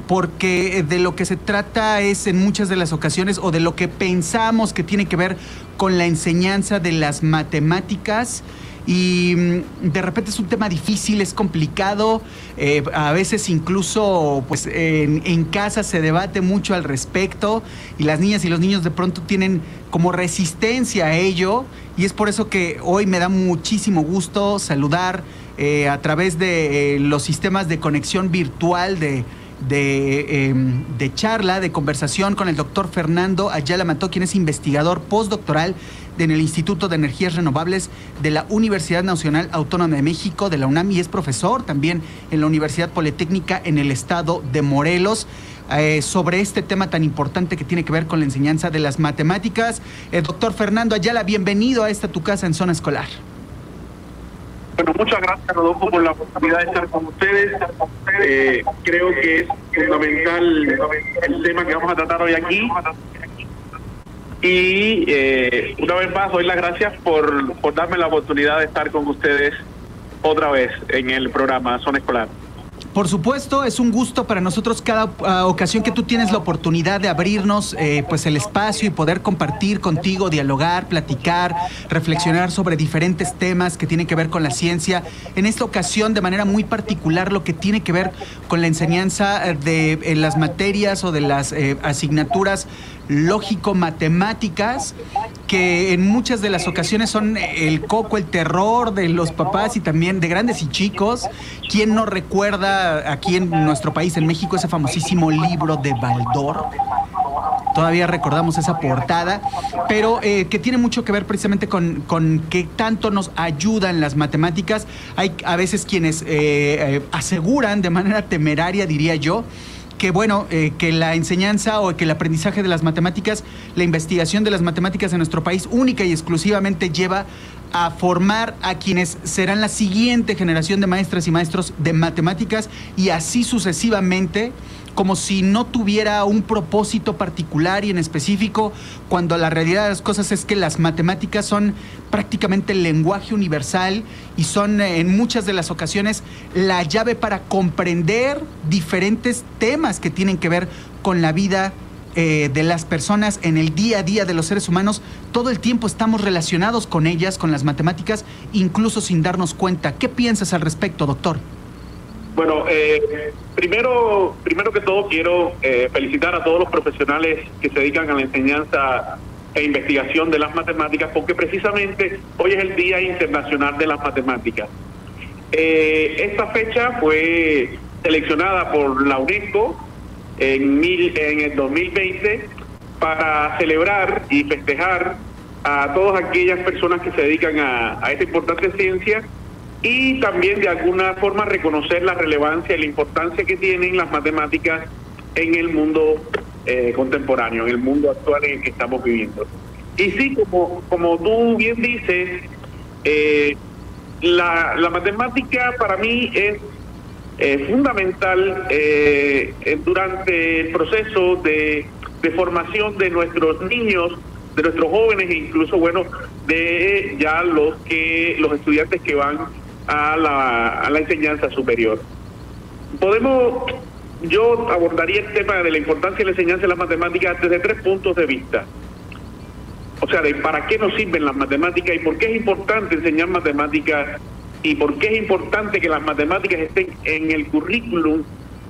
Speaker 4: porque de lo que se trata es en muchas de las ocasiones, o de lo que pensamos que tiene que ver con la enseñanza de las matemáticas, y de repente es un tema difícil, es complicado, eh, a veces incluso pues en, en casa se debate mucho al respecto y las niñas y los niños de pronto tienen como resistencia a ello, y es por eso que hoy me da muchísimo gusto saludar eh, a través de eh, los sistemas de conexión virtual de De, eh, de charla, de conversación con el doctor Fernando Ayala Mató, quien es investigador postdoctoral en el Instituto de Energías Renovables de la Universidad Nacional Autónoma de México, de la UNAM, y es profesor también en la Universidad Politécnica en el estado de Morelos, eh, sobre este tema tan importante que tiene que ver con la enseñanza de las matemáticas. Eh, doctor Fernando Ayala, bienvenido a esta tu casa en Zona Escolar.
Speaker 20: Bueno, muchas gracias, Rodolfo, por la oportunidad de estar con ustedes. Eh, creo que es fundamental el tema que vamos a tratar hoy aquí. Y eh, una vez más doy las gracias por, por darme la oportunidad de estar con ustedes otra vez en el programa Zona Escolar.
Speaker 4: Por supuesto, es un gusto para nosotros cada uh, ocasión que tú tienes la oportunidad de abrirnos eh, pues el espacio y poder compartir contigo, dialogar, platicar, reflexionar sobre diferentes temas que tienen que ver con la ciencia. En esta ocasión, de manera muy particular, lo que tiene que ver con la enseñanza de eh, las materias o de las eh, asignaturas lógico-matemáticas, que en muchas de las ocasiones son el coco, el terror de los papás y también de grandes y chicos. ¿Quién no recuerda aquí en nuestro país, en México, ese famosísimo libro de Baldor? Todavía recordamos esa portada, pero eh, que tiene mucho que ver precisamente con, con qué tanto nos ayudan las matemáticas. Hay a veces quienes eh, eh, aseguran de manera temeraria, diría yo, que bueno, eh, que la enseñanza o que el aprendizaje de las matemáticas, la investigación de las matemáticas en nuestro país única y exclusivamente lleva a formar a quienes serán la siguiente generación de maestras y maestros de matemáticas y así sucesivamente, como si no tuviera un propósito particular y en específico, cuando la realidad de las cosas es que las matemáticas son prácticamente el lenguaje universal y son en muchas de las ocasiones la llave para comprender diferentes temas que tienen que ver con la vida eh, de las personas en el día a día de los seres humanos. Todo el tiempo estamos relacionados con ellas, con las matemáticas, incluso sin darnos cuenta. ¿Qué piensas al respecto, doctor?
Speaker 20: Bueno, eh, primero, primero que todo quiero eh, felicitar a todos los profesionales que se dedican a la enseñanza e investigación de las matemáticas, porque precisamente hoy es el Día Internacional de las Matemáticas. Eh, esta fecha fue seleccionada por la UNESCO en, mil, en el dos mil veinte para celebrar y festejar a todas aquellas personas que se dedican a, a esta importante ciencia, y también de alguna forma reconocer la relevancia y la importancia que tienen las matemáticas en el mundo eh, contemporáneo, en el mundo actual en el que estamos viviendo. Y sí, como, como tú bien dices, eh, la, la matemática para mí es eh, fundamental eh, durante el proceso de, de formación de nuestros niños, de nuestros jóvenes e incluso, bueno, de ya los que los estudiantes que van a la, a la enseñanza superior. Podemos, yo abordaría el tema de la importancia de la enseñanza de las matemáticas desde tres puntos de vista. O sea, de para qué nos sirven las matemáticas y por qué es importante enseñar matemáticas y por qué es importante que las matemáticas estén en el currículum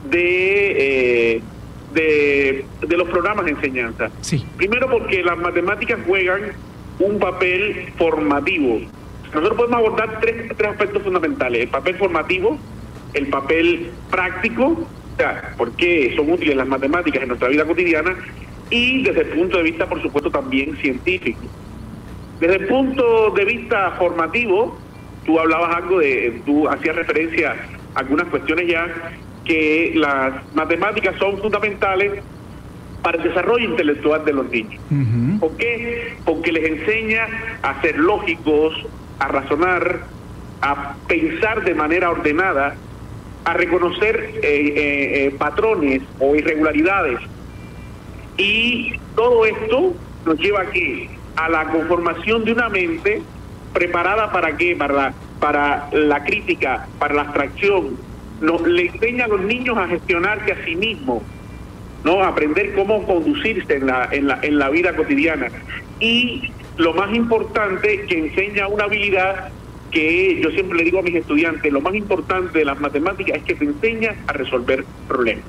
Speaker 20: de, eh, de, de los programas de enseñanza.
Speaker 4: Sí.
Speaker 20: Primero porque las matemáticas juegan un papel formativo. Nosotros podemos abordar tres, tres aspectos fundamentales: el papel formativo, el papel práctico, o sea, por qué son útiles las matemáticas en nuestra vida cotidiana, y desde el punto de vista, por supuesto, también científico. Desde el punto de vista formativo, tú hablabas algo de, tú hacías referencia a algunas cuestiones ya, que las matemáticas son fundamentales para el desarrollo intelectual de los niños. Uh-huh. ¿Por qué? Porque les enseña a ser lógicos, a razonar, a pensar de manera ordenada, a reconocer eh, eh, eh, patrones o irregularidades. Y todo esto nos lleva aquí a la conformación de una mente preparada para qué, para la, para la crítica, para la abstracción. Nos, le enseña a los niños a gestionarse a sí mismos, ¿no? A aprender cómo conducirse en la, en la, en la vida cotidiana. Y lo más importante, que enseña una habilidad que yo siempre le digo a mis estudiantes: lo más importante de las matemáticas es que te enseña a resolver problemas.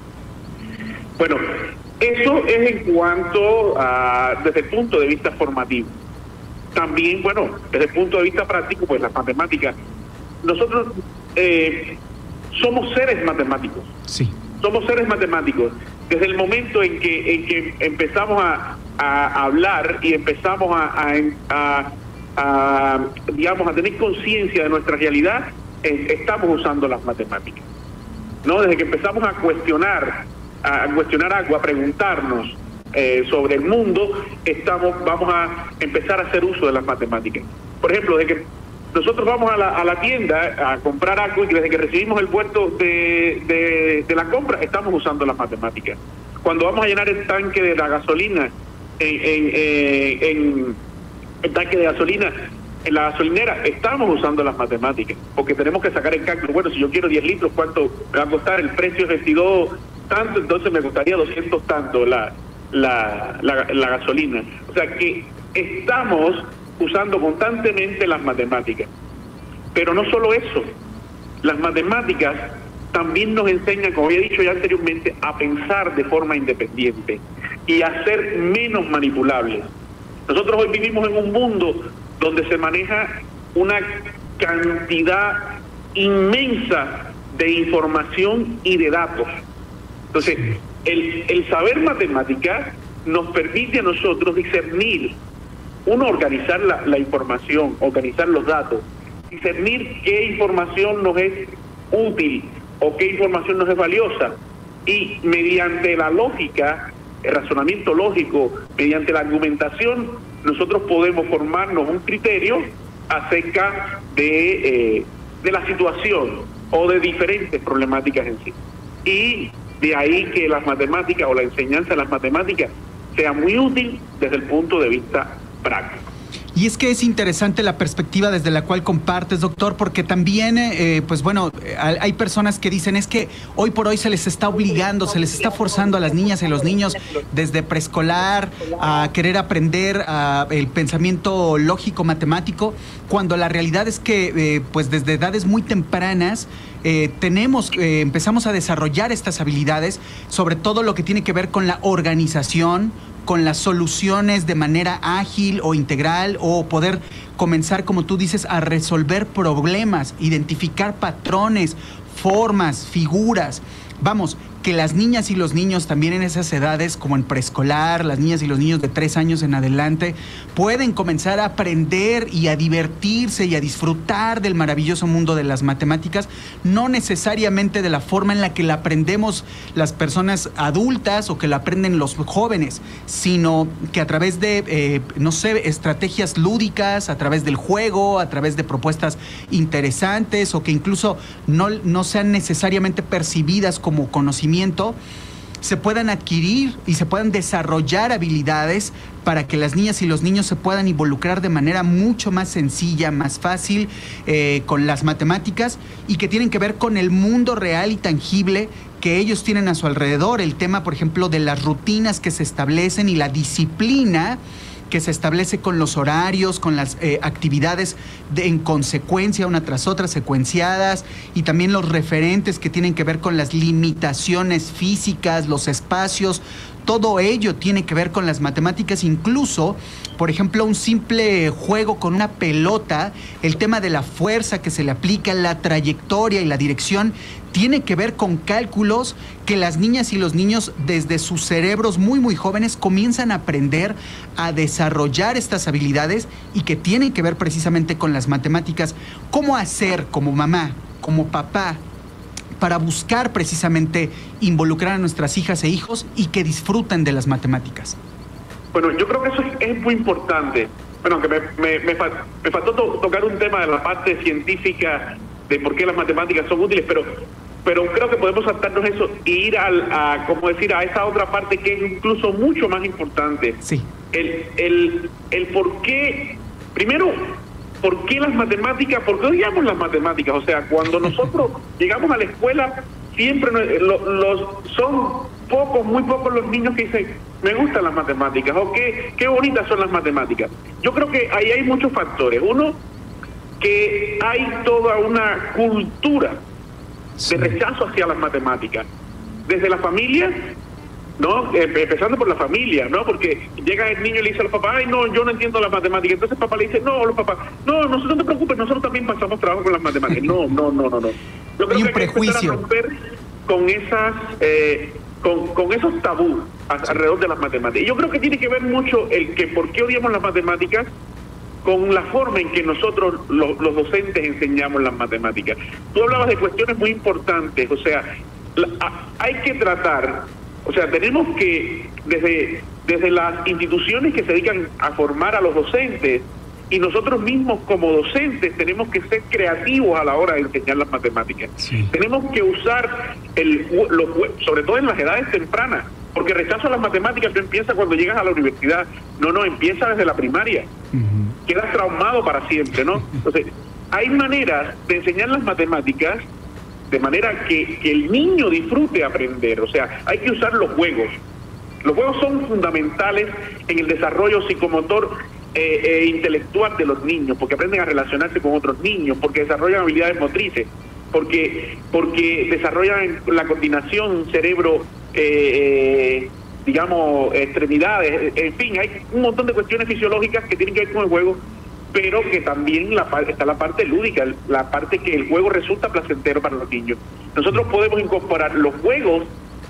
Speaker 20: Bueno, eso es en cuanto a, desde el punto de vista formativo. También, bueno, desde el punto de vista práctico, pues las matemáticas, nosotros eh, somos seres matemáticos.
Speaker 4: Sí.
Speaker 20: Somos seres matemáticos. Desde el momento en que, en que empezamos a, a hablar y empezamos a, a, a, a digamos, a tener conciencia de nuestra realidad, eh, estamos usando las matemáticas, ¿no? Desde que empezamos a cuestionar, a cuestionar algo, a preguntarnos eh, sobre el mundo, estamos, vamos a empezar a hacer uso de las matemáticas. Por ejemplo, desde que nosotros vamos a la, a la tienda a comprar algo y desde que recibimos el vuelto de, de, de la compra, estamos usando las matemáticas. Cuando vamos a llenar el tanque de la gasolina, en, en, en, en el tanque de gasolina, en la gasolinera estamos usando las matemáticas, porque tenemos que sacar el cálculo. Bueno, si yo quiero diez litros, ¿cuánto me va a costar? El precio es veintidós tanto, entonces me costaría doscientos tanto la, la, la, la gasolina. O sea que estamos usando constantemente las matemáticas. Pero no solo eso, las matemáticas también nos enseñan, como había dicho ya anteriormente, a pensar de forma independiente y a ser menos manipulables. Nosotros hoy vivimos en un mundo donde se maneja una cantidad inmensa de información y de datos. Entonces, el, el saber matemáticas nos permite a nosotros discernir, uno, organizar la, la información, organizar los datos, discernir qué información nos es útil o qué información nos es valiosa, y mediante la lógica, el razonamiento lógico, mediante la argumentación, nosotros podemos formarnos un criterio acerca de, eh, de la situación o de diferentes problemáticas en sí. Y de ahí que las matemáticas o la enseñanza de las matemáticas sea muy útil desde el punto de vista práctico.
Speaker 4: Y es que es interesante la perspectiva desde la cual compartes, doctor, porque también, eh, pues bueno, hay personas que dicen es que hoy por hoy se les está obligando, se les está forzando a las niñas y a los niños desde preescolar a querer aprender a el pensamiento lógico matemático, cuando la realidad es que eh, pues desde edades muy tempranas eh, tenemos, eh, empezamos a desarrollar estas habilidades, sobre todo lo que tiene que ver con la organización, con las soluciones de manera ágil o integral, o poder comenzar, como tú dices, a resolver problemas, identificar patrones, formas, figuras. Vamos, que las niñas y los niños también en esas edades, como en preescolar, las niñas y los niños de tres años en adelante, pueden comenzar a aprender y a divertirse y a disfrutar del maravilloso mundo de las matemáticas, no necesariamente de la forma en la que la aprendemos las personas adultas o que la aprenden los jóvenes, sino que a través de, eh, no sé, estrategias lúdicas, a través del juego, a través de propuestas interesantes, o que incluso no, no sean necesariamente percibidas como conocimiento, se puedan adquirir y se puedan desarrollar habilidades para que las niñas y los niños se puedan involucrar de manera mucho más sencilla, más fácil eh, con las matemáticas, y que tienen que ver con el mundo real y tangible que ellos tienen a su alrededor. El tema, por ejemplo, de las rutinas que se establecen y la disciplina que se establece con los horarios, con las eh, actividades de, en consecuencia, una tras otra, secuenciadas, y también los referentes que tienen que ver con las limitaciones físicas, los espacios. Todo ello tiene que ver con las matemáticas, incluso, por ejemplo, un simple juego con una pelota, el tema de la fuerza que se le aplica, la trayectoria y la dirección, tiene que ver con cálculos que las niñas y los niños desde sus cerebros muy muy jóvenes comienzan a aprender a desarrollar estas habilidades, y que tienen que ver precisamente con las matemáticas. ¿Cómo hacer como mamá, como papá, para buscar precisamente involucrar a nuestras hijas e hijos y que disfruten de las matemáticas?
Speaker 20: Bueno, yo creo que eso es muy importante. Bueno, aunque me, me, me, me faltó to tocar un tema de la parte científica de por qué las matemáticas son útiles, pero pero creo que podemos saltarnos eso e ir al, a, como decir, a esa otra parte que es incluso mucho más importante.
Speaker 4: Sí.
Speaker 20: El, el, el por qué, primero, ¿por qué las matemáticas? ¿Por qué odiamos las matemáticas? O sea, cuando nosotros llegamos a la escuela, siempre nos, lo, los, son pocos, muy pocos los niños que dicen, me gustan las matemáticas, o qué, qué bonitas son las matemáticas. Yo creo que ahí hay muchos factores. Uno, que hay toda una cultura de rechazo hacia las matemáticas, desde la familia, ¿no? Empezando por la familia, ¿no? Porque llega el niño y le dice a los papás, ay, no, yo no entiendo las matemáticas. Entonces el papá le dice, no, los papás, no, no, no te preocupes, nosotros también pasamos trabajo con las matemáticas. No, no, no, no, no. Yo creo
Speaker 4: y un
Speaker 20: que hay
Speaker 4: prejuicio.
Speaker 20: que empezar a romper con esas, eh, con, con esos tabús alrededor de las matemáticas. Y yo creo que tiene que ver mucho el que por qué odiamos las matemáticas con la forma en que nosotros, los, los docentes, enseñamos las matemáticas. Tú hablabas de cuestiones muy importantes, o sea, la, a, hay que tratar, o sea, tenemos que, desde, desde las instituciones que se dedican a formar a los docentes, y nosotros mismos como docentes tenemos que ser creativos a la hora de enseñar las matemáticas. Sí. Tenemos que usar, el, los, sobre todo en las edades tempranas, porque rechazo a las matemáticas no empieza cuando llegas a la universidad, no, no, empieza desde la primaria. Uh-huh. quedas traumado para siempre, ¿no? Entonces, hay maneras de enseñar las matemáticas de manera que, que el niño disfrute aprender. O sea, hay que usar los juegos. Los juegos son fundamentales en el desarrollo psicomotor eh, eh, intelectual de los niños, porque aprenden a relacionarse con otros niños, porque desarrollan habilidades motrices, porque porque desarrollan la coordinación cerebro, eh, eh, digamos, extremidades, en fin, hay un montón de cuestiones fisiológicas que tienen que ver con el juego, pero que también la, está la parte lúdica, la parte que el juego resulta placentero para los niños. Nosotros podemos incorporar los juegos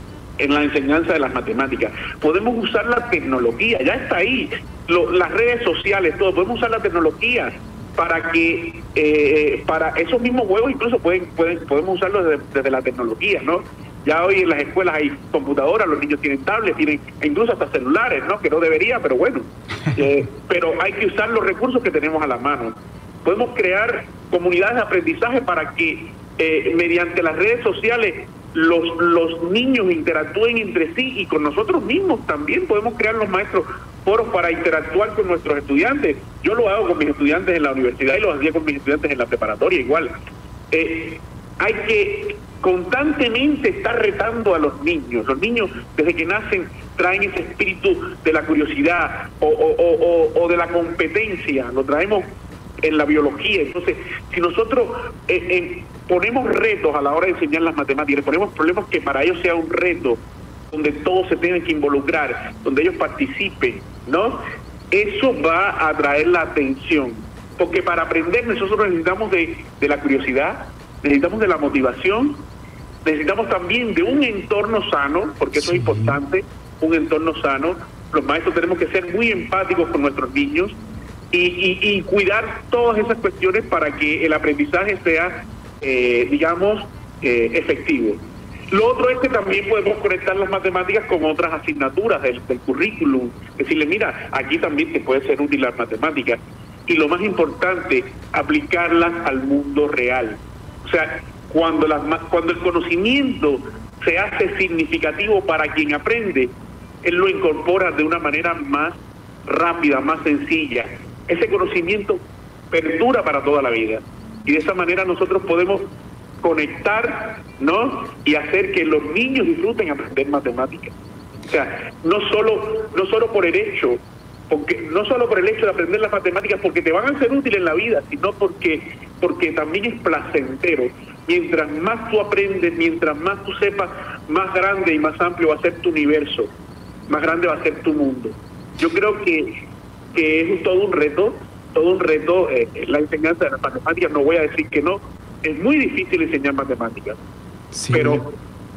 Speaker 20: en la enseñanza de las matemáticas, podemos usar la tecnología, ya está ahí, Lo, las redes sociales, todo, podemos usar la tecnología para que, eh, para esos mismos juegos incluso pueden, pueden podemos usarlos desde, desde la tecnología, ¿no? Ya hoy en las escuelas hay computadoras, los niños tienen tablets, tienen incluso hasta celulares, ¿no? Que no debería, pero bueno. Eh, pero hay que usar los recursos que tenemos a la mano. Podemos crear comunidades de aprendizaje para que eh, mediante las redes sociales los, los niños interactúen entre sí y con nosotros mismos también. Podemos crear los maestros foros para interactuar con nuestros estudiantes. Yo lo hago con mis estudiantes en la universidad y lo hacía con mis estudiantes en la preparatoria igual. Eh, hay que constantemente estar retando a los niños. Los niños desde que nacen traen ese espíritu de la curiosidad o, o, o, o de la competencia, lo traemos en la biología. Entonces, si nosotros eh, eh, ponemos retos a la hora de enseñar las matemáticas, ponemos problemas que para ellos sea un reto, donde todos se tengan que involucrar, donde ellos participen, ¿no? Eso va a atraer la atención, porque para aprender nosotros necesitamos de, de la curiosidad, necesitamos de la motivación, necesitamos también de un entorno sano, porque eso sí. Es importante, un entorno sano. Los maestros tenemos que ser muy empáticos con nuestros niños y, y, y cuidar todas esas cuestiones para que el aprendizaje sea, eh, digamos, eh, efectivo. Lo otro es que también podemos conectar las matemáticas con otras asignaturas del, del currículum, decirle, mira, aquí también te puede ser útil las matemáticas. Y lo más importante, aplicarlas al mundo real. O sea, cuando, las, cuando el conocimiento se hace significativo para quien aprende, él lo incorpora de una manera más rápida, más sencilla. Ese conocimiento perdura para toda la vida. Y de esa manera nosotros podemos conectar, ¿no? Y hacer que los niños disfruten aprender matemáticas. O sea, no solo, no solo por el hecho, porque no solo por el hecho de aprender las matemáticas porque te van a ser útiles en la vida, sino porque, porque también es placentero. Mientras más tú aprendes, mientras más tú sepas, más grande y más amplio va a ser tu universo, más grande va a ser tu mundo. Yo creo que, que es todo un reto, todo un reto eh, la enseñanza de las matemáticas. No voy a decir que no, es muy difícil enseñar matemáticas, sí. pero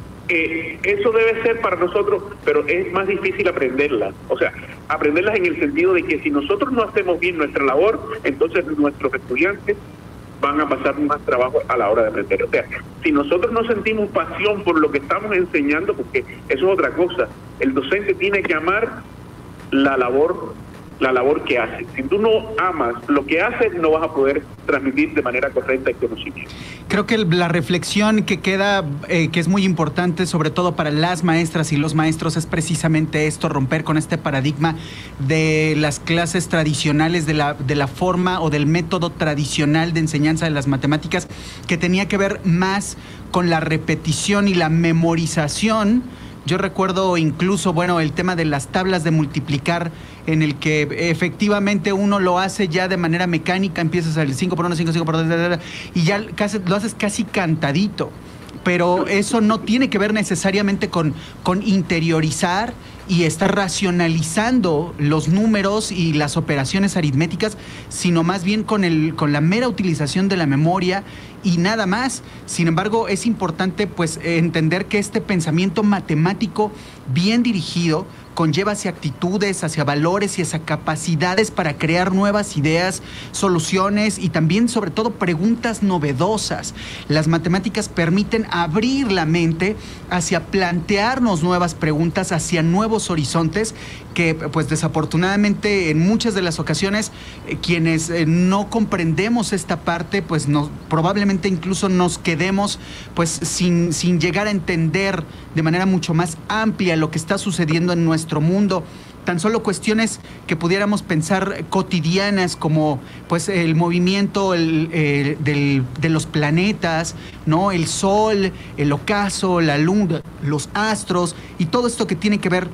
Speaker 20: eh, eso debe ser para nosotros, pero es más difícil aprenderlas. O sea, aprenderlas en el sentido de que si nosotros no hacemos bien nuestra labor, entonces nuestros estudiantes van a pasar más trabajo a la hora de aprender. O sea, si nosotros no sentimos pasión por lo que estamos enseñando, porque eso es otra cosa, el docente tiene que amar la labor la labor que hace. Si tú no amas lo que haces, no vas a poder transmitir de manera correcta el conocimiento.
Speaker 4: Creo que la reflexión que queda, eh, que es muy importante, sobre todo para las maestras y los maestros, es precisamente esto, romper con este paradigma de las clases tradicionales, de la, de la forma o del método tradicional de enseñanza de las matemáticas, que tenía que ver más con la repetición y la memorización. Yo recuerdo incluso, bueno, el tema de las tablas de multiplicar, en el que efectivamente uno lo hace ya de manera mecánica, empiezas al cinco por uno, cinco, cinco por dos, y ya casi, lo haces casi cantadito. Pero eso no tiene que ver necesariamente con, con interiorizar y estar racionalizando los números y las operaciones aritméticas, sino más bien con, el, con la mera utilización de la memoria y nada más. Sin embargo, es importante pues entender que este pensamiento matemático bien dirigido conlleva hacia actitudes, hacia valores y hacia capacidades para crear nuevas ideas, soluciones y también, sobre todo, preguntas novedosas. Las matemáticas permiten abrir la mente hacia plantearnos nuevas preguntas, hacia nuevos horizontes que, pues, desafortunadamente, en muchas de las ocasiones, eh, quienes eh, no comprendemos esta parte, pues, no, probablemente incluso nos quedemos, pues, sin, sin llegar a entender de manera mucho más amplia lo que está sucediendo en nuestro mundo. tan solo cuestiones que pudiéramos pensar cotidianas, como pues el movimiento el, el, del, de los planetas, ¿no? El sol, el ocaso, la luna, los astros y todo esto que tiene que ver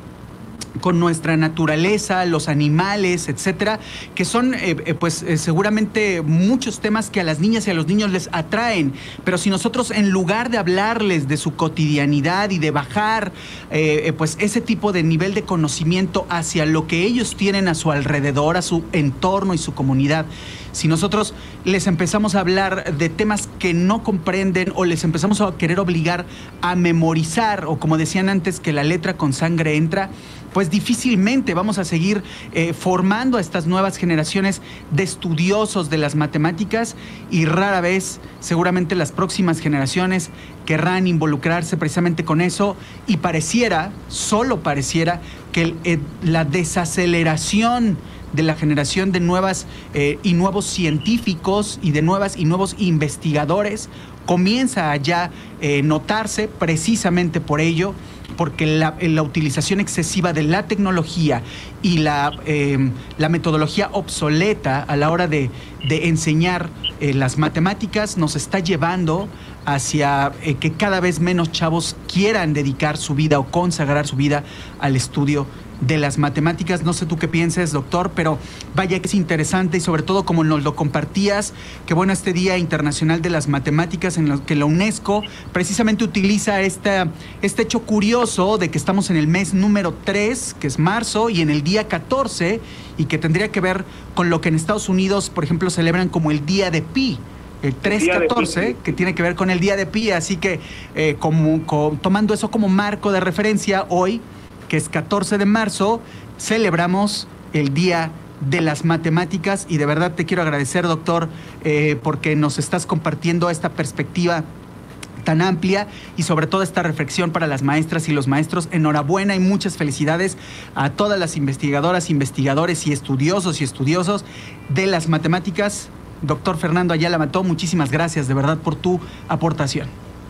Speaker 4: con nuestra naturaleza, los animales, etcétera, que son eh, eh, pues eh, seguramente muchos temas que a las niñas y a los niños les atraen, pero si nosotros en lugar de hablarles de su cotidianidad y de bajar eh, eh, pues ese tipo de nivel de conocimiento hacia lo que ellos tienen a su alrededor, a su entorno y su comunidad, si nosotros les empezamos a hablar de temas que no comprenden o les empezamos a querer obligar a memorizar, o como decían antes, que la letra con sangre entra, pues difícilmente vamos a seguir eh, formando a estas nuevas generaciones de estudiosos de las matemáticas, y rara vez seguramente las próximas generaciones querrán involucrarse precisamente con eso, y pareciera, solo pareciera, que el, eh, la desaceleración de la generación de nuevas eh, y nuevos científicos y de nuevas y nuevos investigadores comienza a ya eh, notarse precisamente por ello, porque la, la utilización excesiva de la tecnología y la, eh, la metodología obsoleta a la hora de, de enseñar eh, las matemáticas nos está llevando hacia eh, que cada vez menos chavos quieran dedicar su vida o consagrar su vida al estudio de las matemáticas. No sé tú qué pienses, doctor, pero vaya que es interesante, y sobre todo como nos lo compartías, que bueno, este Día Internacional de las Matemáticas, en lo que la UNESCO precisamente utiliza esta, este hecho curioso de que estamos en el mes número tres, que es marzo, y en el día catorce, y que tendría que ver con lo que en Estados Unidos, por ejemplo, celebran como el Día de Pi, el tres catorce, que tiene que ver con el Día de Pi. Así que eh, como, como, tomando eso como marco de referencia, hoy, que es catorce de marzo, celebramos el Día de las Matemáticas, y de verdad te quiero agradecer, doctor, eh, porque nos estás compartiendo esta perspectiva tan amplia y sobre todo esta reflexión para las maestras y los maestros. Enhorabuena y muchas felicidades a todas las investigadoras, investigadores y estudiosos y estudiosos de las matemáticas. Doctor Fernando Ayala Mató, muchísimas gracias de verdad por tu aportación.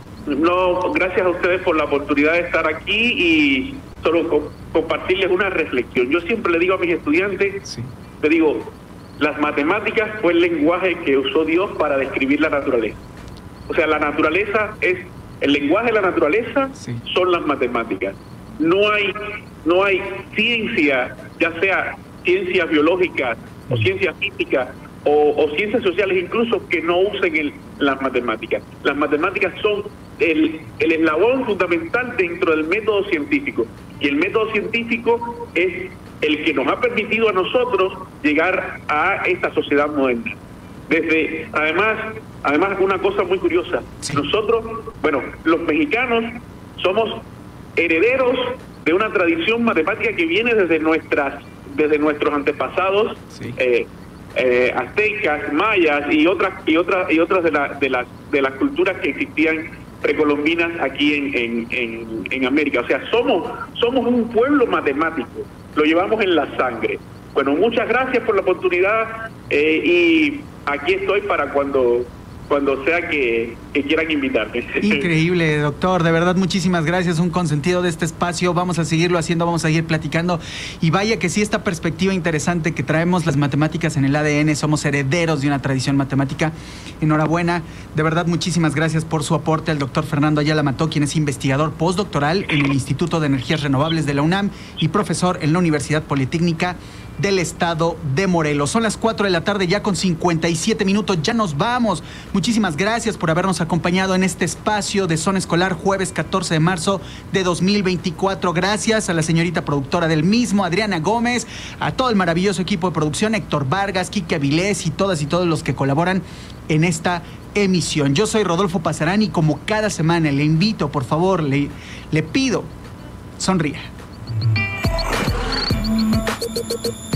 Speaker 20: No, gracias a ustedes por la oportunidad de estar aquí y solo co compartirles una reflexión. Yo siempre le digo a mis estudiantes, sí. le digo, las matemáticas fue el lenguaje que usó Dios para describir la naturaleza. O sea, la naturaleza es, el lenguaje de la naturaleza sí. son las matemáticas. No hay, no hay ciencia, ya sea ciencias biológicas o ciencias físicas o, o ciencias sociales incluso, que no usen el, las matemáticas. Las matemáticas son el, el eslabón fundamental dentro del método científico, y el método científico es el que nos ha permitido a nosotros llegar a esta sociedad moderna. Desde, además, además una cosa muy curiosa, sí. nosotros, bueno, los mexicanos somos herederos de una tradición matemática que viene desde nuestras, desde nuestros antepasados, sí. eh, eh, aztecas, mayas y otras y otras y otras de, la, de las de las culturas que existían precolombinas aquí en, en, en, en América. O sea, somos somos un pueblo matemático, lo llevamos en la sangre. Bueno, muchas gracias por la oportunidad eh, y aquí estoy para cuando cuando sea que, que quieran invitarme.
Speaker 4: Increíble, doctor, de verdad muchísimas gracias, un consentido de este espacio. Vamos a seguirlo haciendo, vamos a seguir platicando, y vaya que sí, esta perspectiva interesante que traemos las matemáticas en el A D N, somos herederos de una tradición matemática. Enhorabuena, de verdad muchísimas gracias por su aporte al doctor Fernando Ayala Mató, quien es investigador postdoctoral en el Instituto de Energías Renovables de la UNAM y profesor en la Universidad Politécnica del Estado de Morelos. Son las cuatro de la tarde ya con cincuenta y siete minutos, ya nos vamos. Muchísimas gracias por habernos acompañado en este espacio de Zona Escolar, jueves catorce de marzo de dos mil veinticuatro. Gracias a la señorita productora del mismo, Adriana Gómez, a todo el maravilloso equipo de producción, Héctor Vargas, Quique Avilés y todas y todos los que colaboran en esta emisión. Yo soy Rodolfo Pasarán y como cada semana le invito, por favor, le, le pido, sonría.